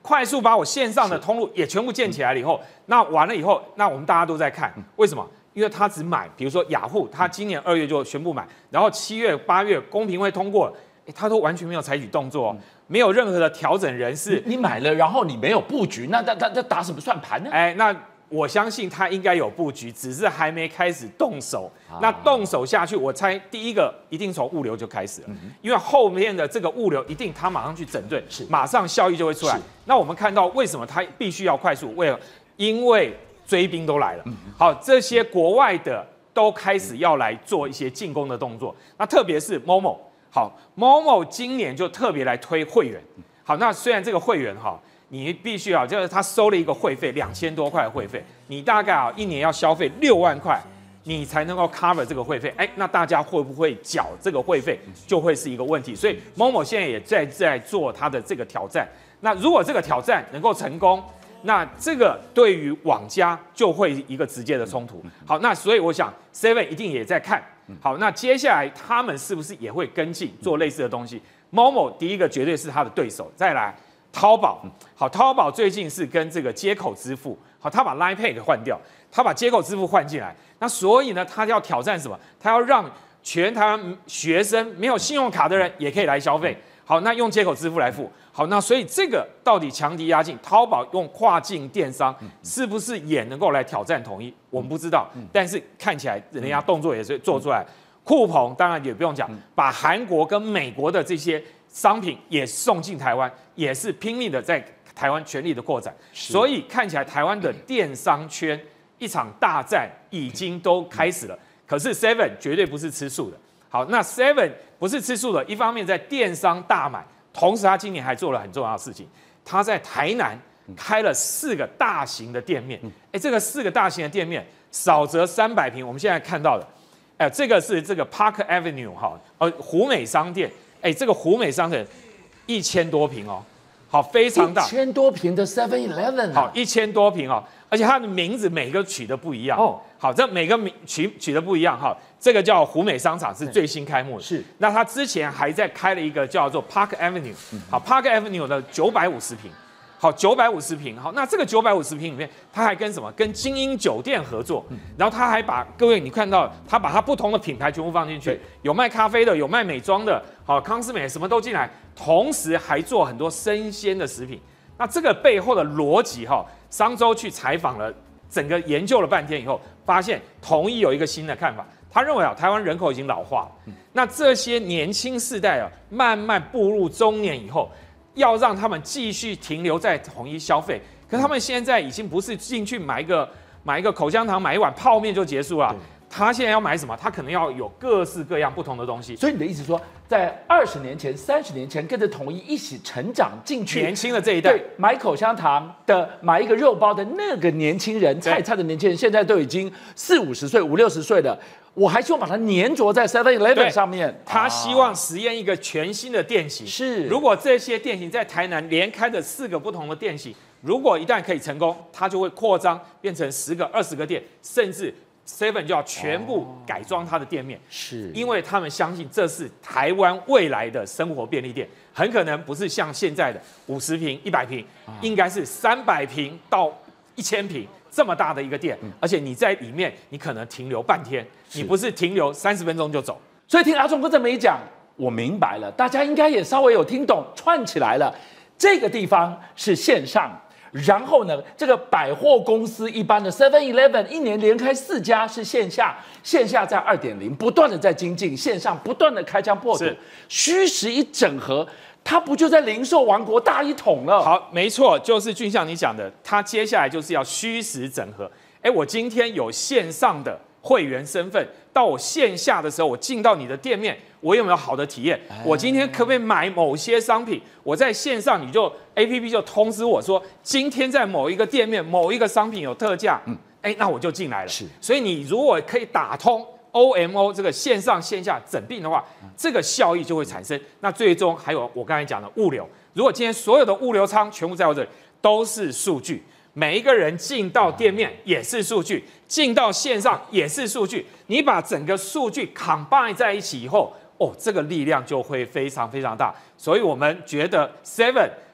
快速把我线上的通路也全部建起来了以后，那完了以后，那我们大家都在看，为什么？因为他只买，比如说雅虎，他今年二月就宣布买，然后七月、八月公平会通过了，他都完全没有采取动作、哦，没有任何的调整人事。
你买了，然后你没有布局，那那那那打什么算盘呢？
哎，那我相信他应该有布局，只是还没开始动手。啊、那动手下去，我猜第一个一定从物流就开始了，嗯、因为后面的这个物流一定他马上去整顿，马上效益就会出来。那我们看到为什么他必须要快速？为了因为追兵都来了，好，这些国外的都开始要来做一些进攻的动作。那特别是 Momo， 好 ，Momo 今年就特别来推会员。好，那虽然这个会员哈，你必须啊，就是他收了一个会费两千多块的会费，你大概啊一年要消费六万块，你才能够 cover 这个会费。哎，那大家会不会缴这个会费，就会是一个问题。所以 Momo 现在也在在做他的这个挑战。那如果这个挑战能够成功，那这个对于网家就会一个直接的冲突。好，那所以我想 Seven 一定也在看。好，那接下来他们是不是也会跟进做类似的东西 ？Momo 第一个绝对是他的对手，再来淘宝。好，淘宝最近是跟这个接口支付，好，他把 Line Pay 给换掉，他把接口支付换进来。那所以呢，他要挑战什么？他要让全台湾学生没有信用卡的人也可以来消费。好，那用接口支付来付。好，那所以这个到底强敌压境，淘宝用跨境电商是不是也能够来挑战统一？我们不知道，但是看起来人家动作也是做出来。酷澎当然也不用讲，把韩国跟美国的这些商品也送进台湾，也是拼命的在台湾全力的扩展。所以看起来台湾的电商圈一场大战已经都开始了。可是 Seven 绝对不是吃素的。好，那 Seven 不是吃素的，一方面在电商大买。同时，他今年还做了很重要的事情，他在台南开了四个大型的店面。哎，这个四个大型的店面少则三百平，我们现在看到的，哎，这个是这个 Park Avenue 哈，呃，湖美商店，哎，这个湖美商店一千多平哦，好，非常大，
一千多平的 Seven Eleven，
好，一千多平哦，而且它的名字每个取得不一样哦。好，这每个名取取得不一样哈。这个叫湖美商场是最新开幕的，
是。
那它之前还在开了一个叫做 Park Avenue， 好 ，Park Avenue 的九百五十平，好，九百五十平，好，那这个九百五十平里面，它还跟什么？跟精英酒店合作，然后它还把各位你看到，它把它不同的品牌全部放进去，有卖咖啡的，有卖美妆的，好，康斯美什么都进来，同时还做很多生鲜的食品。那这个背后的逻辑哈，商周去采访了，整个研究了半天以后，发现统一有一个新的看法。他认为啊，台湾人口已经老化，那这些年轻世代啊，慢慢步入中年以后，要让他们继续停留在统一消费，可他们现在已经不是进去买一个买一个口香糖、买一碗泡面就结束了。他现在要买什么？他可能要有各式各样不同的东西。
所以你的意思说，在二十年前、三十年前，跟着统一一起成长进去，
年轻的这一代，
对，买口香糖的、买一个肉包的那个年轻人、菜菜的年轻人，现在都已经四五十岁、五六十岁了。我还希望把它粘着在 Seven Eleven 上面。
他希望实验一个全新的店型。
是，
如果这些店型在台南连开的四个不同的店型，如果一旦可以成功，它就会扩张变成十个、二十个店，甚至 Seven 就要全部改装它的店面。
是，
因为他们相信这是台湾未来的生活便利店，很可能不是像现在的五十平、一百平，应该是三百平到一千平。这么大的一个店，而且你在里面，你可能停留半天，你不是停留三十分钟就走。
所以听阿忠哥这么一讲，我明白了，大家应该也稍微有听懂，串起来了。这个地方是线上，然后呢，这个百货公司一般的 Seven Eleven 一年连开四家是线下，线下在二点零不断的在精进，线上不断的开疆破土，虚实一整合。他不就在零售王国大一统了？
好，没错，就是俊相你讲的，他接下来就是要虚实整合。哎，我今天有线上的会员身份，到我线下的时候，我进到你的店面，我有没有好的体验？哎、我今天可不可以买某些商品？我在线上你就 A P P 就通知我说，今天在某一个店面某一个商品有特价，嗯，哎，那我就进来了。
是，
所以你如果可以打通 O M O 这个线上线下整并的话，这个效益就会产生。那最终还有我刚才讲的物流，如果今天所有的物流仓全部在我这里，都是数据，每一个人进到店面也是数据，进到线上也是数据，你把整个数据 combine 在一起以后，哦，这个力量就会非常非常大。所以我们觉得 Seven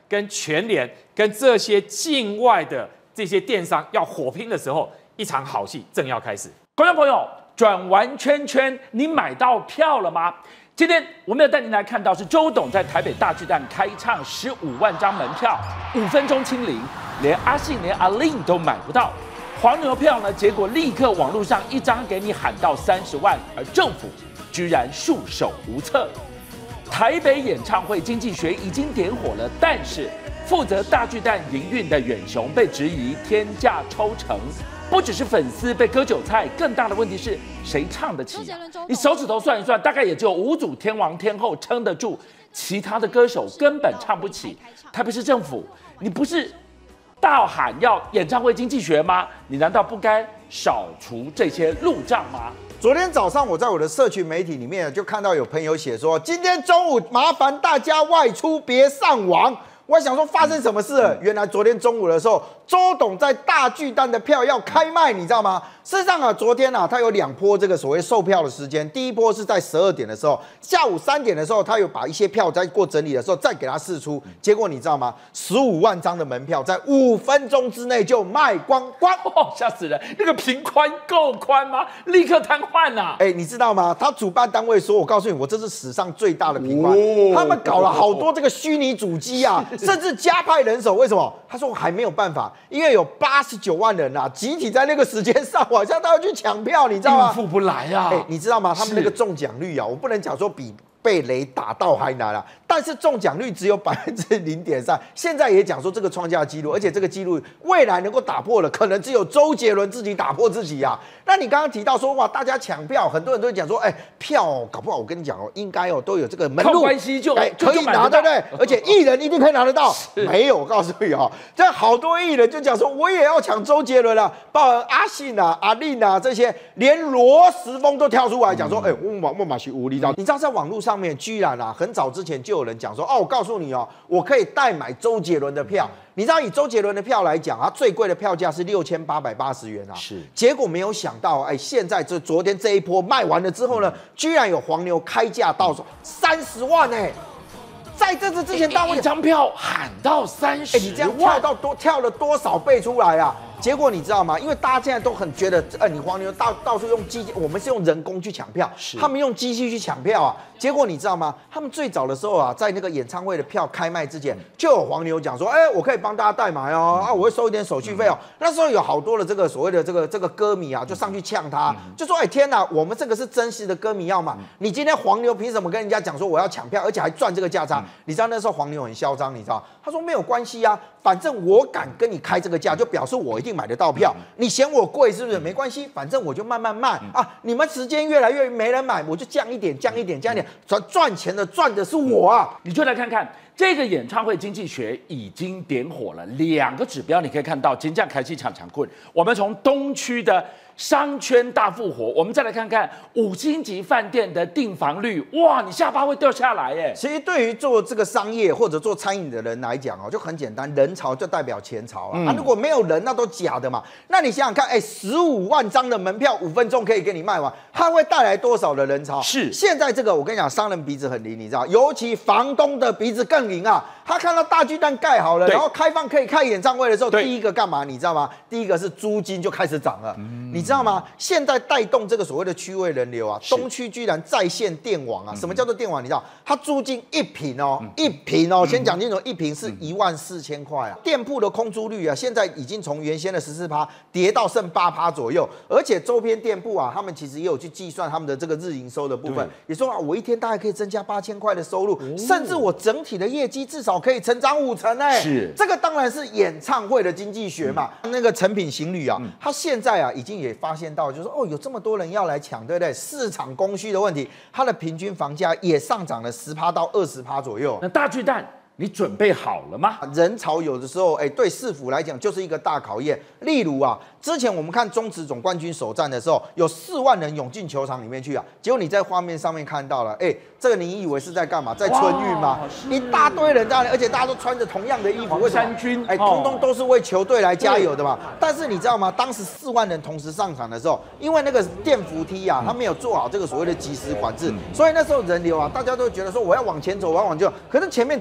跟全联、跟这些境外的这些电商要火拼的时候，一场好戏正要开始。
观众朋友，转完圈圈，你买到票了吗？今天我们要带您来看到是周董在台北大巨蛋开唱十五万张门票，五分钟清零，连阿信连阿令都买不到。黄牛票呢，结果立刻网络上一张给你喊到三十万，而政府居然束手无策。台北演唱会经济学已经点火了，但是负责大巨蛋营运的远雄被质疑天价抽成。不只是粉丝被割韭菜，更大的问题是谁唱得起、啊？你手指头算一算，大概也只有五组天王天后撑得住，其他的歌手根本唱不起。特别是政府，你不是大喊要演唱会经济学吗？你难道不该扫除这些路障吗？
昨天早上我在我的社群媒体里面就看到有朋友写说，今天中午麻烦大家外出别上网。我还想说发生什么事了？原来昨天中午的时候，周董在大巨蛋的票要开卖，你知道吗？事实上啊，昨天啊，他有两波这个所谓售票的时间。第一波是在十二点的时候，下午三点的时候，他有把一些票在过整理的时候再给他释出。结果你知道吗？十五万张的门票在五分钟之内就卖光光，
哦，吓死人！那个屏宽够宽吗？立刻瘫痪啊！
哎，你知道吗？他主办单位说，我告诉你，我这是史上最大的屏宽。哦、他们搞了好多这个虚拟主机啊。甚至加派人手，为什么？他说我还没有办法，因为有八十九万人啊，集体在那个时间上网，现在都要去抢票，你知道吗？
应付不来啊！
哎，你知道吗？他们那个中奖率啊，我不能讲说比被雷打到还难啊，但是中奖率只有百分之零点三。现在也讲说这个创下纪录，而且这个纪录未来能够打破了，可能只有周杰伦自己打破自己啊。那你刚刚提到说哇，大家抢票，很多人都会讲说，哎，票搞不好我跟你讲哦，应该哦都有这个门路，
靠关系就
哎可以拿，对不对？而且艺人一定可以拿得到。没有，我告诉你哦，这好多艺人就讲说，我也要抢周杰伦啊，包含阿信啊、阿令啊这些，连罗时丰都跳出来讲说，哎、嗯，我我马是无力到。你知道在网络上面居然啊，很早之前就有人讲说，哦，我告诉你哦，我可以代买周杰伦的票。你知道以周杰伦的票来讲，他最贵的票价是六千八百八十元啊。
是。结
果没有想到，哎，现在这昨天这一波卖完了之后呢，居然有黄牛开价到手三十万哎、欸。在这次之前，大
一张票喊到三十万，
你这样跳到多跳了多少倍出来啊？结果你知道吗？因为大家现在都很觉得，呃，你黄牛到到处用机器，我们是用人工去抢票，他们用机器去抢票啊。结果你知道吗？他们最早的时候啊，在那个演唱会的票开卖之前，就有黄牛讲说，哎、欸，我可以帮大家代买哦，啊，我会收一点手续费哦。那时候有好多的这个所谓的这个这个歌迷啊，就上去呛他，就说，哎、欸，天哪，我们这个是真实的歌迷要买，你今天黄牛凭什么跟人家讲说我要抢票，而且还赚这个价差？你知道那时候黄牛很嚣张，你知道，他说没有关系啊，反正我敢跟你开这个价，就表示我一定买得到票。你嫌我贵是不是？没关系，反正我就慢慢卖啊。你们时间越来越没人买，我就降一点，降一点，降一点，赚赚钱的赚的是我啊！
你就来看看这个演唱会经济学已经点火了，两个指标你可以看到，金价开启抢抢棍。我们从东区的商圈大复活，我们再来看看五星级饭店的订房率，哇，你下巴会掉下来耶！
其实对于做这个商业或者做餐饮的人来讲哦，就很简单，人潮就代表钱潮啊。嗯、啊，如果没有人，那都假的嘛。那你想想看，哎、欸，十五万张的门票，五分钟可以给你卖完，它会带来多少的人潮？
是。
现在这个我跟你讲，商人鼻子很灵，你知道，尤其房东的鼻子更灵啊。他看到大巨蛋盖好了，然后开放可以开演唱会的时候，第一个干嘛？你知道吗？第一个是租金就开始涨了。嗯、你知道吗？现在带动这个所谓的区位人流啊，东区居然在线电网啊！什么叫做电网？你知道，它租金一坪哦，嗯、一坪哦，先讲清楚，一坪是一万四千块啊。店铺的空租率啊，现在已经从原先的十四趴跌到剩八趴左右，而且周边店铺啊，他们其实也有去计算他们的这个日营收的部分，也说啊，我一天大概可以增加八千块的收入，哦、甚至我整体的业绩至少可以成长五成哎。
是，
这个当然是演唱会的经济学嘛。嗯、那个诚品行旅啊，嗯、他现在啊已经也发现到，就是说哦，有这么多人要来抢，对不对？市场供需的问题，它的平均房价也上涨了十趴到二十趴左右。
那大巨蛋，你准备好了吗？
人潮有的时候，哎，对市府来讲就是一个大考验。例如啊，之前我们看中职总冠军首战的时候，有四万人涌进球场里面去啊，结果你在画面上面看到了，哎，这个你以为是在干嘛？在春运吗？一大堆人在那里，而且大家都穿着同样的衣服，为什么？
三军，
哎，通通都是为球队来加油的嘛。但是你知道吗？当时四万人同时上场的时候，因为那个电扶梯啊，它没有做好这个所谓的及时管制，所以那时候人流啊，大家都觉得说我要往前走，我要往前走，可是前面走不掉的时候。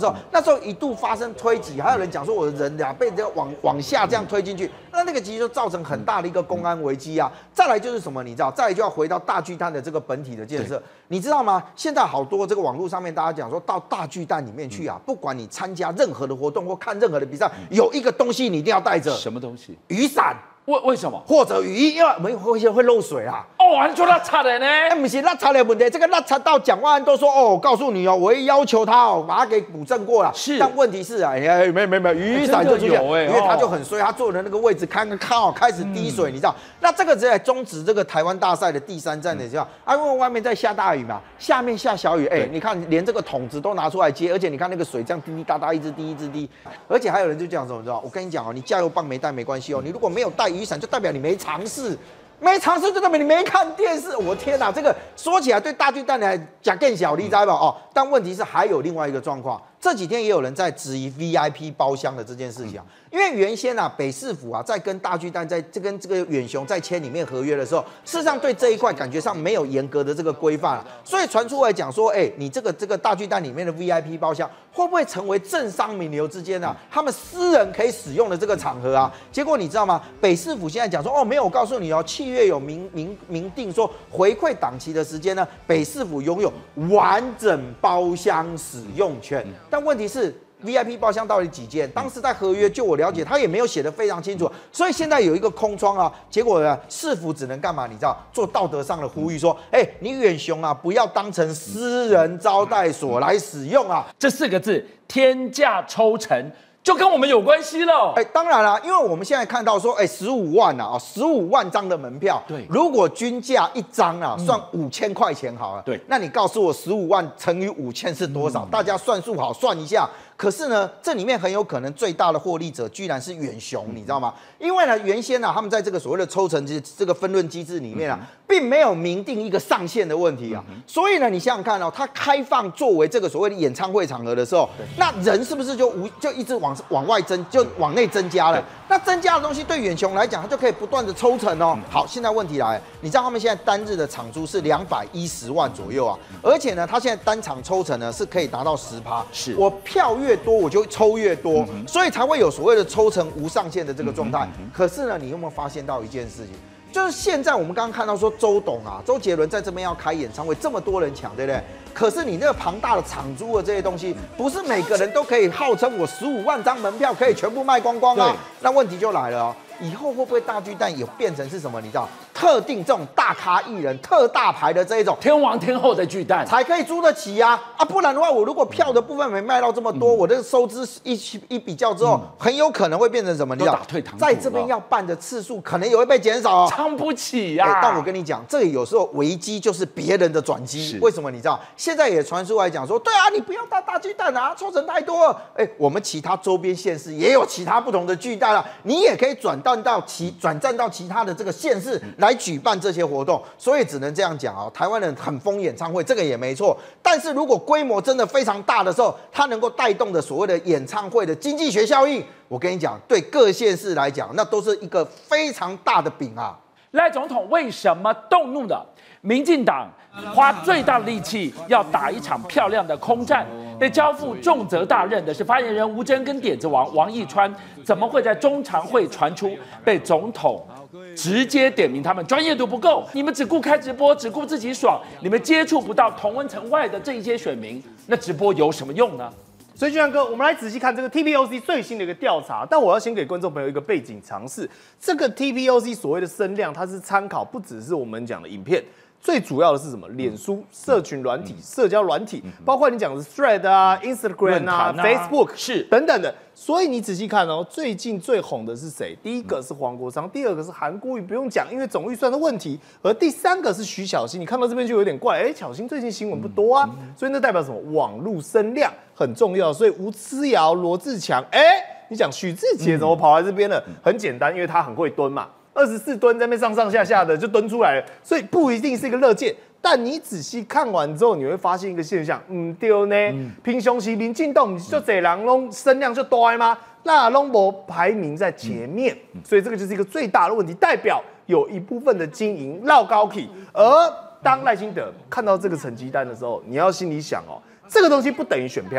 时候，那时候一度发生推挤，还有人讲说我的人呀被这个往往下这样推进去，那那个其实就造成很大的一个公安危机啊。再来就是什么，你知道？再来就要回到大巨蛋的这个本体的建设，你知道吗？现在好多这个网络上面大家讲说到大巨蛋里面去啊，不管你参加任何的活动或看任何的比赛，有一个东西你一定要带着，
什么东西？
雨伞。
为为什么？
或者雨衣，因为我们会会漏水啊。
哦，你说那差的呢？
哎，不是那差的问题，这个那差到蒋万安都说哦，我告诉你哦，我会要求他哦，把它给补正过了。
是，
但问题是啊，哎，没没没，雨伞就出现，
哎，
因为他就很衰，他坐的那个位置看看看哦，开始滴水，你知道？那这个在终止这个台湾大赛的第三站的时候，啊，因为外面在下大雨嘛，下面下小雨，哎，你看连这个桶子都拿出来接，而且你看那个水这样滴滴答答一直滴一直滴，而且还有人就讲什么，你知道？我跟你讲哦，你加油棒没带没关系哦，你如果没有带雨伞，就代表你没尝试，没尝试就代表你没看电视。我天哪，这个说起来对大巨蛋来讲更小，你知道吧？哦，但问题是还有另外一个状况，这几天也有人在质疑 V I P 包厢的这件事情啊。因为原先啊，北市府啊在跟大巨蛋在这跟这个远雄在签里面合约的时候，事实上对这一块感觉上没有严格的这个规范啊，所以传出来讲说，哎，你这个这个大巨蛋里面的 V I P 包厢会不会成为政商名流之间啊，他们私人可以使用的这个场合啊？结果你知道吗？北市府现在讲说，哦，没有，我告诉你哦，契约有明明明定说回馈档期的时间呢，北市府拥有完整包厢使用权，但问题是。V I P 包厢到底几间？当时在合约，就我了解，他也没有写得非常清楚，所以现在有一个空窗啊。结果呢，市府只能干嘛？你知道，做道德上的呼吁，说，哎、欸，你远雄啊，不要当成私人招待所来使用啊。
这四个字，天价抽成。就跟我们有关系了，
哎，当然啦，因为我们现在看到说，哎，十五万啊，十五万张的门票，
对，
如果均价一张啊，算五千块钱好了，
对，
那你告诉我十五万乘以五千是多少？大家算数好算一下。可是呢，这里面很有可能最大的获利者居然是远雄，你知道吗？因为呢，原先呢、啊，他们在这个所谓的抽成这这个分润机制里面啊，并没有明定一个上限的问题啊，所以呢，你想想看哦，它开放作为这个所谓的演唱会场合的时候，那人是不是就无就一直往往外增，就往内增加了？那增加的东西对远雄来讲，它就可以不断的抽成哦。好，现在问题来，你知道他们现在单日的场租是两百一十万左右啊，而且呢，他现在单场抽成呢是可以达到十趴，
是
我票越多我就抽越多，嗯、所以才会有所谓的抽成无上限的这个状态。嗯、可是呢，你有没有发现到一件事情？就是现在我们刚刚看到说周董啊，周杰伦在这边要开演唱会，这么多人抢，对不对？可是你那个庞大的场租的这些东西，不是每个人都可以号称我十五万张门票可以全部卖光光啊。那问题就来了哦。以后会不会大巨蛋也变成是什么？你知道，特定这种大咖艺人、特大牌的这一种
天王天后的巨蛋
才可以租得起呀、啊？啊，不然的话，我如果票的部分没卖到这么多，嗯、我的收支一一比较之后，嗯、很有可能会变成什么？你知道，
打退堂鼓
在这边要办的次数可能也会被减少、哦，
撑不起呀、啊欸。
但我跟你讲，这里有时候危机就是别人的转机。为什么？你知道，现在也传出来讲说，对啊，你不要打大巨蛋啊，抽成太多了。哎、欸，我们其他周边县市也有其他不同的巨蛋啊，你也可以转到到其。转战到其他的这个县市来举办这些活动，所以只能这样讲啊。台湾人很疯演唱会，这个也没错。但是如果规模真的非常大的时候，它能够带动的所谓的演唱会的经济学效应，我跟你讲，对各县市来讲，那都是一个非常大的饼啊。
赖总统为什么动怒了？民进党花最大的力气要打一场漂亮的空战，被交付重责大任的是发言人吴峥跟点子王王义川，怎么会在中常会传出被总统直接点名他们专业度不够？你们只顾开直播，只顾自己爽，你们接触不到同温层外的这一些选民，那直播有什么用呢？
所以俊相哥，我们来仔细看这个 T P O C 最新的一个调查，但我要先给观众朋友一个背景常识，这个 T P O C 所谓的声量，它是参考不只是我们讲的影片。最主要的是什么？脸书、社群软体、社交软体，包括你讲的 Thread 啊、Instagram 啊、Facebook
是
等等的。所以你仔细看哦，最近最红的是谁？第一个是黄国昌，第二个是韩国瑜，不用讲，因为总预算的问题。而第三个是徐小新。你看到这边就有点怪，哎，小新最近新闻不多啊，所以那代表什么？网络声量很重要。所以吴思瑶、罗志强，哎，你讲许志杰怎么跑来这边了？很简单，因为他很会蹲嘛。二十四蹲在那边上上下下的就蹲出来了，所以不一定是一个乐见。但你仔细看完之后，你会发现一个现象，嗯，对呢，嗯、平常时民进党就这人拢声量就大吗？那拢无排名在前面，嗯、所以这个就是一个最大的问题，代表有一部分的经营绕高起。而当赖清德看到这个成绩单的时候，你要心里想哦，这个东西不等于选票。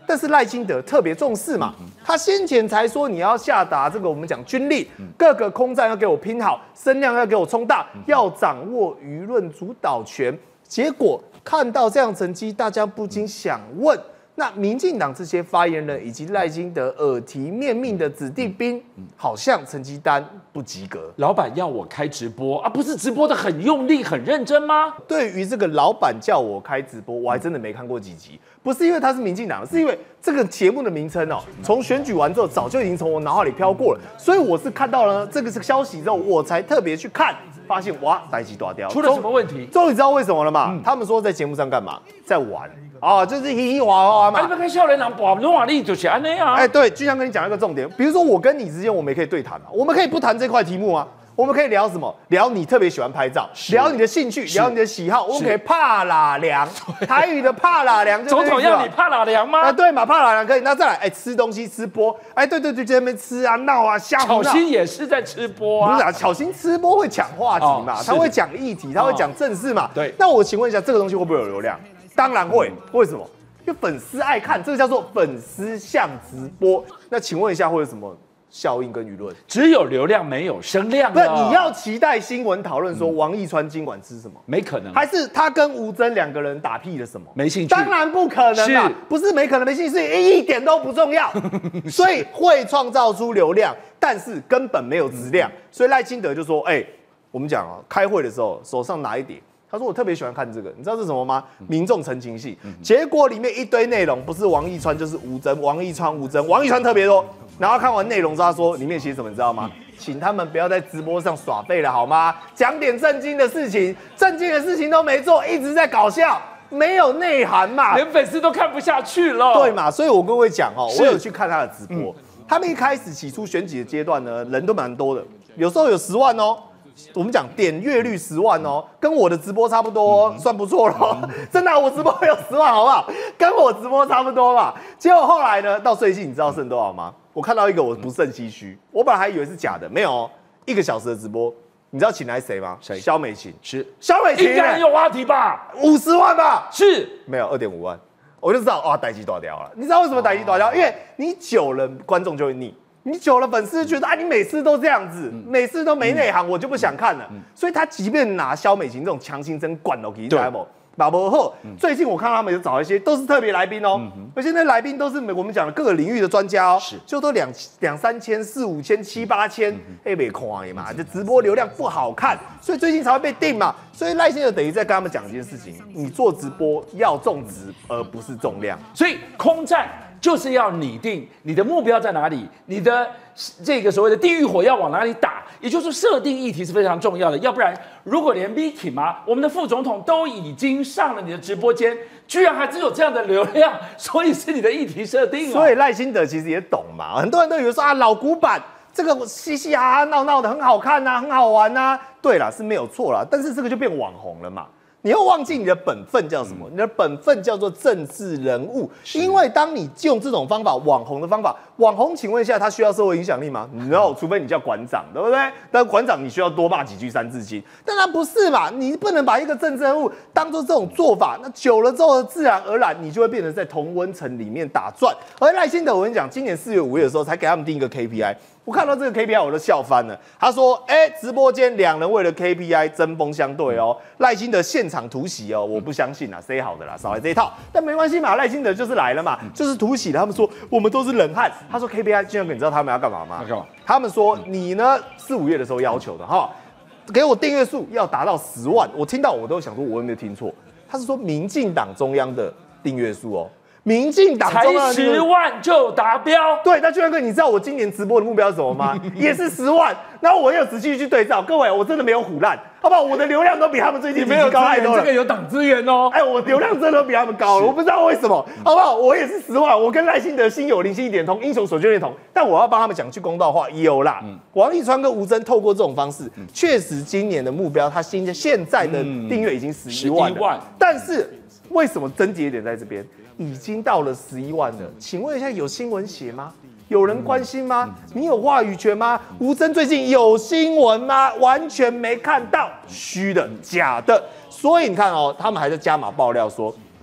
但是赖清德特别重视嘛，他先前才说你要下达这个我们讲军力，各个空战要给我拼好，声量要给我冲大，要掌握舆论主导权。结果看到这样成绩，大家不禁想问。那民进党这些发言人以及赖清德耳提面命的子弟兵，好像成绩单不及格。
老板要我开直播啊，不是直播的很用力、很认真吗？
对于这个老板叫我开直播，我还真的没看过几集。不是因为他是民进党，是因为这个节目的名称哦，从选举完之后早就已经从我脑海里飘过了，所以我是看到了这个消息之后，我才特别去看，发现哇，代志大条，
出了什么问题？
终于知道为什么了嘛？嗯、他们说在节目上干嘛？在玩。哦，就是嘻嘻哈哈嘛。
你们看少年人博努瓦力就是安尼啊。
哎，对，就像跟你讲一个重点，比如说我跟你之间，我们也可以对谈嘛，我们可以不谈这块题目啊，我们可以聊什么？聊你特别喜欢拍照，聊你的兴趣，聊你的喜好，我们可以怕拉凉，台语的怕拉凉，
总统要你怕拉凉吗？
啊，对嘛，怕拉凉可以。那再来，哎，吃东西吃播，哎，对对对，在那边吃啊闹啊瞎胡闹。
巧心也是在吃播啊，
不是啊，巧心吃播会抢话题嘛，他会讲议题，他会讲正事嘛。对，那我请问一下，这个东西会不会有流量？当然会，为什么？因为粉丝爱看，这个叫做粉丝向直播。那请问一下，会有什么效应跟舆论？
只有流量没有声量。
不是，你要期待新闻讨论说王一川今晚吃什么？
没可能。
还是他跟吴峥两个人打屁了什么？
没兴趣。
当然不可能啦，不是没可能没兴趣，是一点都不重要。所以会创造出流量，但是根本没有质量。所以赖清德就说：“哎、欸，我们讲啊，开会的时候手上拿一叠。”他说：“我特别喜欢看这个，你知道是什么吗？民众陈情戏。结果里面一堆内容，不是王一川就是吴峥，王一川吴峥，王一川特别多。然后看完内容之后，他说里面写什么，你知道吗？请他们不要在直播上耍废了，好吗？讲点正经的事情，正经的事情都没做，一直在搞笑，没有内涵嘛，
连粉丝都看不下去了。
对嘛？所以我跟各位讲哦，我有去看他的直播，嗯、他们一开始起初选举的阶段呢，人都蛮多的，有时候有十万哦。”我们讲点阅率十万哦，跟我的直播差不多、哦，算不错咯。真的、啊，我直播有十万，好不好？跟我直播差不多嘛。结果后来呢，到最近你知道剩多少吗？我看到一个，我不胜唏嘘。我本来还以为是假的，没有、哦，一个小时的直播，你知道请来谁吗？谁？萧美琴。是萧美琴，
应该很有话题吧？
五十万吧？
是，
没有二点五万，我就知道哇，代志大条了。你知道为什么代志大条？因为你久了，观众就会腻。你久了，粉丝觉得啊，你每次都这样子，嗯、每次都没内涵，嗯、我就不想看了。嗯、所以他即便拿萧美琴这种强行针灌到给他不，打不后。最近我看到他们就找一些都是特别来宾哦，嗯、而且那来宾都是我们讲的各个领域的专家哦，就都两两三千、四五千、七八千，哎，没看嘛，就直播流量不好看，所以最近才会被定嘛。所以赖先生等于在跟他们讲一件事情：你做直播要重质而不是重量。
所以空战。就是要拟定你的目标在哪里，你的这个所谓的地狱火要往哪里打，也就是设定议题是非常重要的。要不然，如果连 Vicky 嘛，我们的副总统都已经上了你的直播间，居然还只有这样的流量，所以是你的议题设定啊。
所以赖清德其实也懂嘛，很多人都以为说啊，老古板这个嘻嘻哈哈闹闹的很好看呐、啊，很好玩呐、啊。对啦，是没有错啦，但是这个就变网红了嘛。你又忘记你的本分叫什么？你的本分叫做政治人物，因为当你用这种方法，网红的方法，网红，请问一下，他需要社会影响力吗 ？No， 除非你叫馆长，对不对？但馆长你需要多骂几句三字经，当然不是嘛，你不能把一个政治人物当做这种做法，那久了之后，自然而然你就会变成在同温层里面打转。而赖清德，我跟你讲，今年四月、五月的时候才给他们定一个 K P I。我看到这个 K P I 我都笑翻了。他说：“哎、欸，直播间两人为了 K P I 针锋相对哦，赖清德现场突袭哦，我不相信啊，谁好的啦，少来这一套。但没关系嘛，赖清德就是来了嘛，就是突袭了。他们说我们都是冷汗。他说 K P I， 俊哥，你知道他们要干嘛吗？他们说你呢四五月的时候要求的哈，给我订阅数要达到十万。我听到我都想说，我有没有听错？他是说民进党中央的订阅数哦。”民进党
才十万就达标，
对。那俊哥，你知道我今年直播的目标是什么吗？也是十万。然后我有仔细去对照，各位，我真的没有唬烂，好不好？我的流量都比他们最近
没有
高太多了。
这个有党资源哦。
哎，我流量真的都比他们高了，我不知道为什么，好不好？我也是十万，我跟赖清德心有灵犀一点通，英雄所见略同。但我要帮他们讲句公道话，有啦。嗯、王一川跟吴峥透过这种方式，确、嗯、实今年的目标，他现现在的订阅已经十一万了。万但是为什么症结点在这边？已经到了十一万了，请问一下，有新闻写吗？有人关心吗？你有话语权吗？吴峥最近有新闻吗？完全没看到，虚的、假的。所以你看哦，他们还在加码爆料说，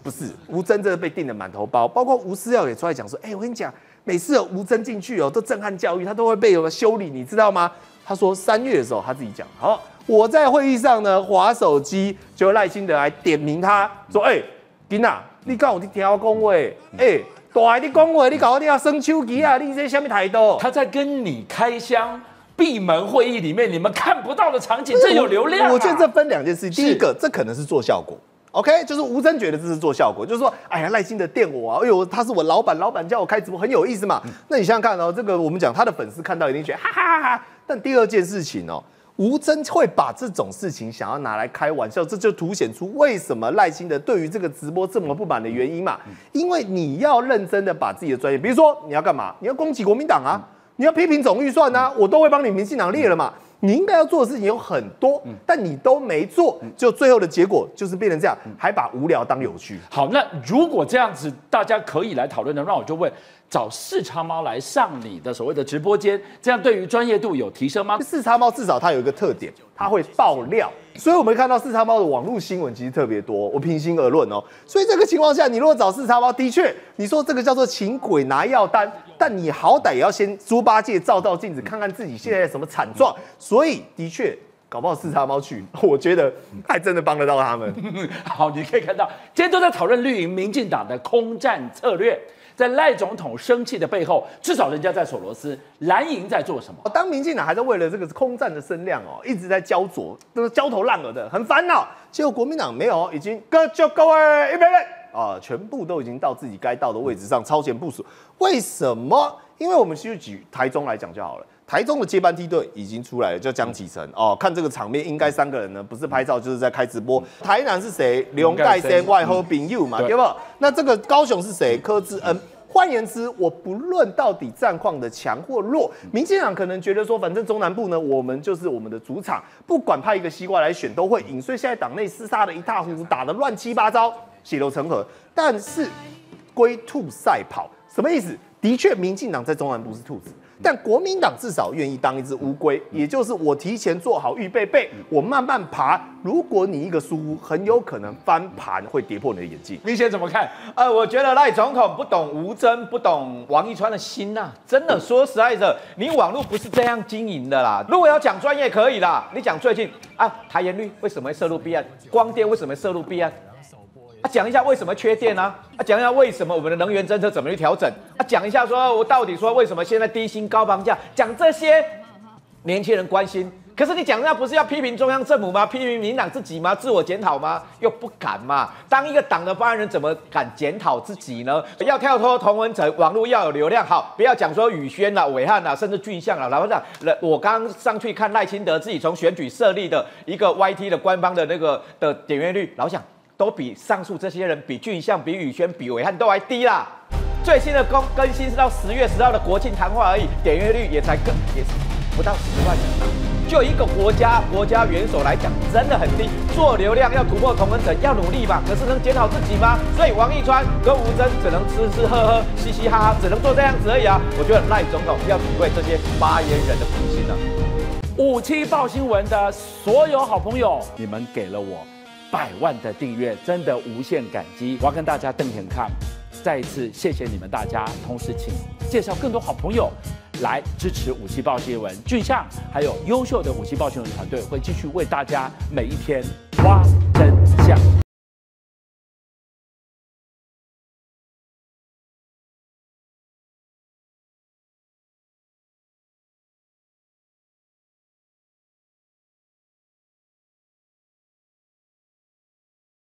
不是，吴峥真的被定得满头包，包括吴思耀也出来讲说，哎、欸，我跟你讲，每次有吴峥进去哦，都震撼教育，他都会被有修理，你知道吗？他说三月的时候他自己讲，好，我在会议上呢滑手机，就赖清德来点名他说，哎、欸，囡仔，你敢有去听我讲话？哎、欸，大汉你讲话，你搞我要生手机啊？你这什么态度？
他在跟你开箱。闭门会议里面你们看不到的场景，这有流量、啊。
我觉得这分两件事，第一个，这可能是做效果。OK， 就是吴峥觉得这是做效果，就是说，哎呀，赖清德电我啊，哎呦，他是我老板，老板叫我开直播，很有意思嘛。嗯、那你想想看哦，这个我们讲他的粉丝看到一定觉得哈哈哈哈。但第二件事情哦，吴峥会把这种事情想要拿来开玩笑，这就凸显出为什么赖清德对于这个直播这么不满的原因嘛。嗯、因为你要认真的把自己的专业，比如说你要干嘛？你要攻击国民党啊。嗯你要批评总预算啊，我都会帮你民进党列了嘛。你应该要做的事情有很多，但你都没做，就最后的结果就是变成这样，还把无聊当有趣。
好，那如果这样子，大家可以来讨论的，那我就问，找四叉猫来上你的所谓的直播间，这样对于专业度有提升吗？
四叉猫至少它有一个特点，它会爆料。所以我们看到四叉猫的网络新闻其实特别多，我平心而论哦。所以这个情况下，你如果找四叉猫，的确你说这个叫做请鬼拿药单，但你好歹也要先猪八戒照照镜子，看看自己现在什么惨状。所以的确，搞不好四叉猫去，我觉得还真的帮得到他们。
好，你可以看到，今天都在讨论绿营民进党的空战策略。在赖总统生气的背后，至少人家在索罗斯，蓝营在做什么？
当民进党还在为了这个空战的声量哦，一直在焦灼，都是焦头烂额的，很烦恼。结果国民党没有，已经各就各位预备备啊，全部都已经到自己该到的位置上超前部署。为什么？因为我们去举台中来讲就好了。台中的接班梯队已经出来了，叫江启臣哦。看这个场面，应该三个人呢，不是拍照就是在开直播。台南是谁？刘盖森外号丙佑嘛，对不？那这个高雄是谁？柯志恩。换言之，我不论到底战况的强或弱，民进党可能觉得说，反正中南部呢，我们就是我们的主场，不管派一个西瓜来选都会赢，所以现在党内厮杀的一塌糊涂，打得乱七八糟，血流成河。但是龟兔赛跑，什么意思？的确，民进党在中南部是兔子。但国民党至少愿意当一只乌龟，也就是我提前做好预备备，我慢慢爬。如果你一个疏忽，很有可能翻盘，会跌破你的眼镜。
明贤怎么看？
呃，我觉得赖总统不懂吴峥，不懂王一川的心呐、啊。真的说实在的，你网络不是这样经营的啦。如果要讲专业可以啦，你讲最近啊，台盐率为什么会涉入弊案？光电为什么会涉入弊案？啊，讲一下为什么缺电啊？啊，讲一下为什么我们的能源政策怎么去调整？啊，讲一下说我到底说为什么现在低薪高房价？讲这些，年轻人关心。可是你讲那不是要批评中央政府吗？批评民党自己吗？自我检讨吗？又不敢嘛。当一个党的发言人怎么敢检讨自己呢？要跳脱同温层，网络要有流量，好，不要讲说宇轩啦、伟汉啦，甚至俊相啦。老实讲，我刚上去看赖清德自己从选举设立的一个 Y T 的官方的那个的点阅率，老实讲都比上述这些人，比俊相、比宇轩、比伟汉都还低啦。最新的更更新是到十月十号的国庆谈话而已，点阅率也才更也是不到十万人。就一个国家国家元首来讲，真的很低。做流量要突破同温层，要努力嘛。可是能检讨自己吗？所以王一川跟吴峥只能吃吃喝喝、嘻嘻哈哈，只能做这样子而已啊。我觉得赖总统要体会这些发言人的苦心啊。
五七报新闻的所有好朋友，你们给了我百万的订阅，真的无限感激。我要跟大家瞪眼看，再一次谢谢你们大家，同时请介绍更多好朋友来支持五七报新闻。俊相还有优秀的五七报新闻团队会继续为大家每一天挖真相。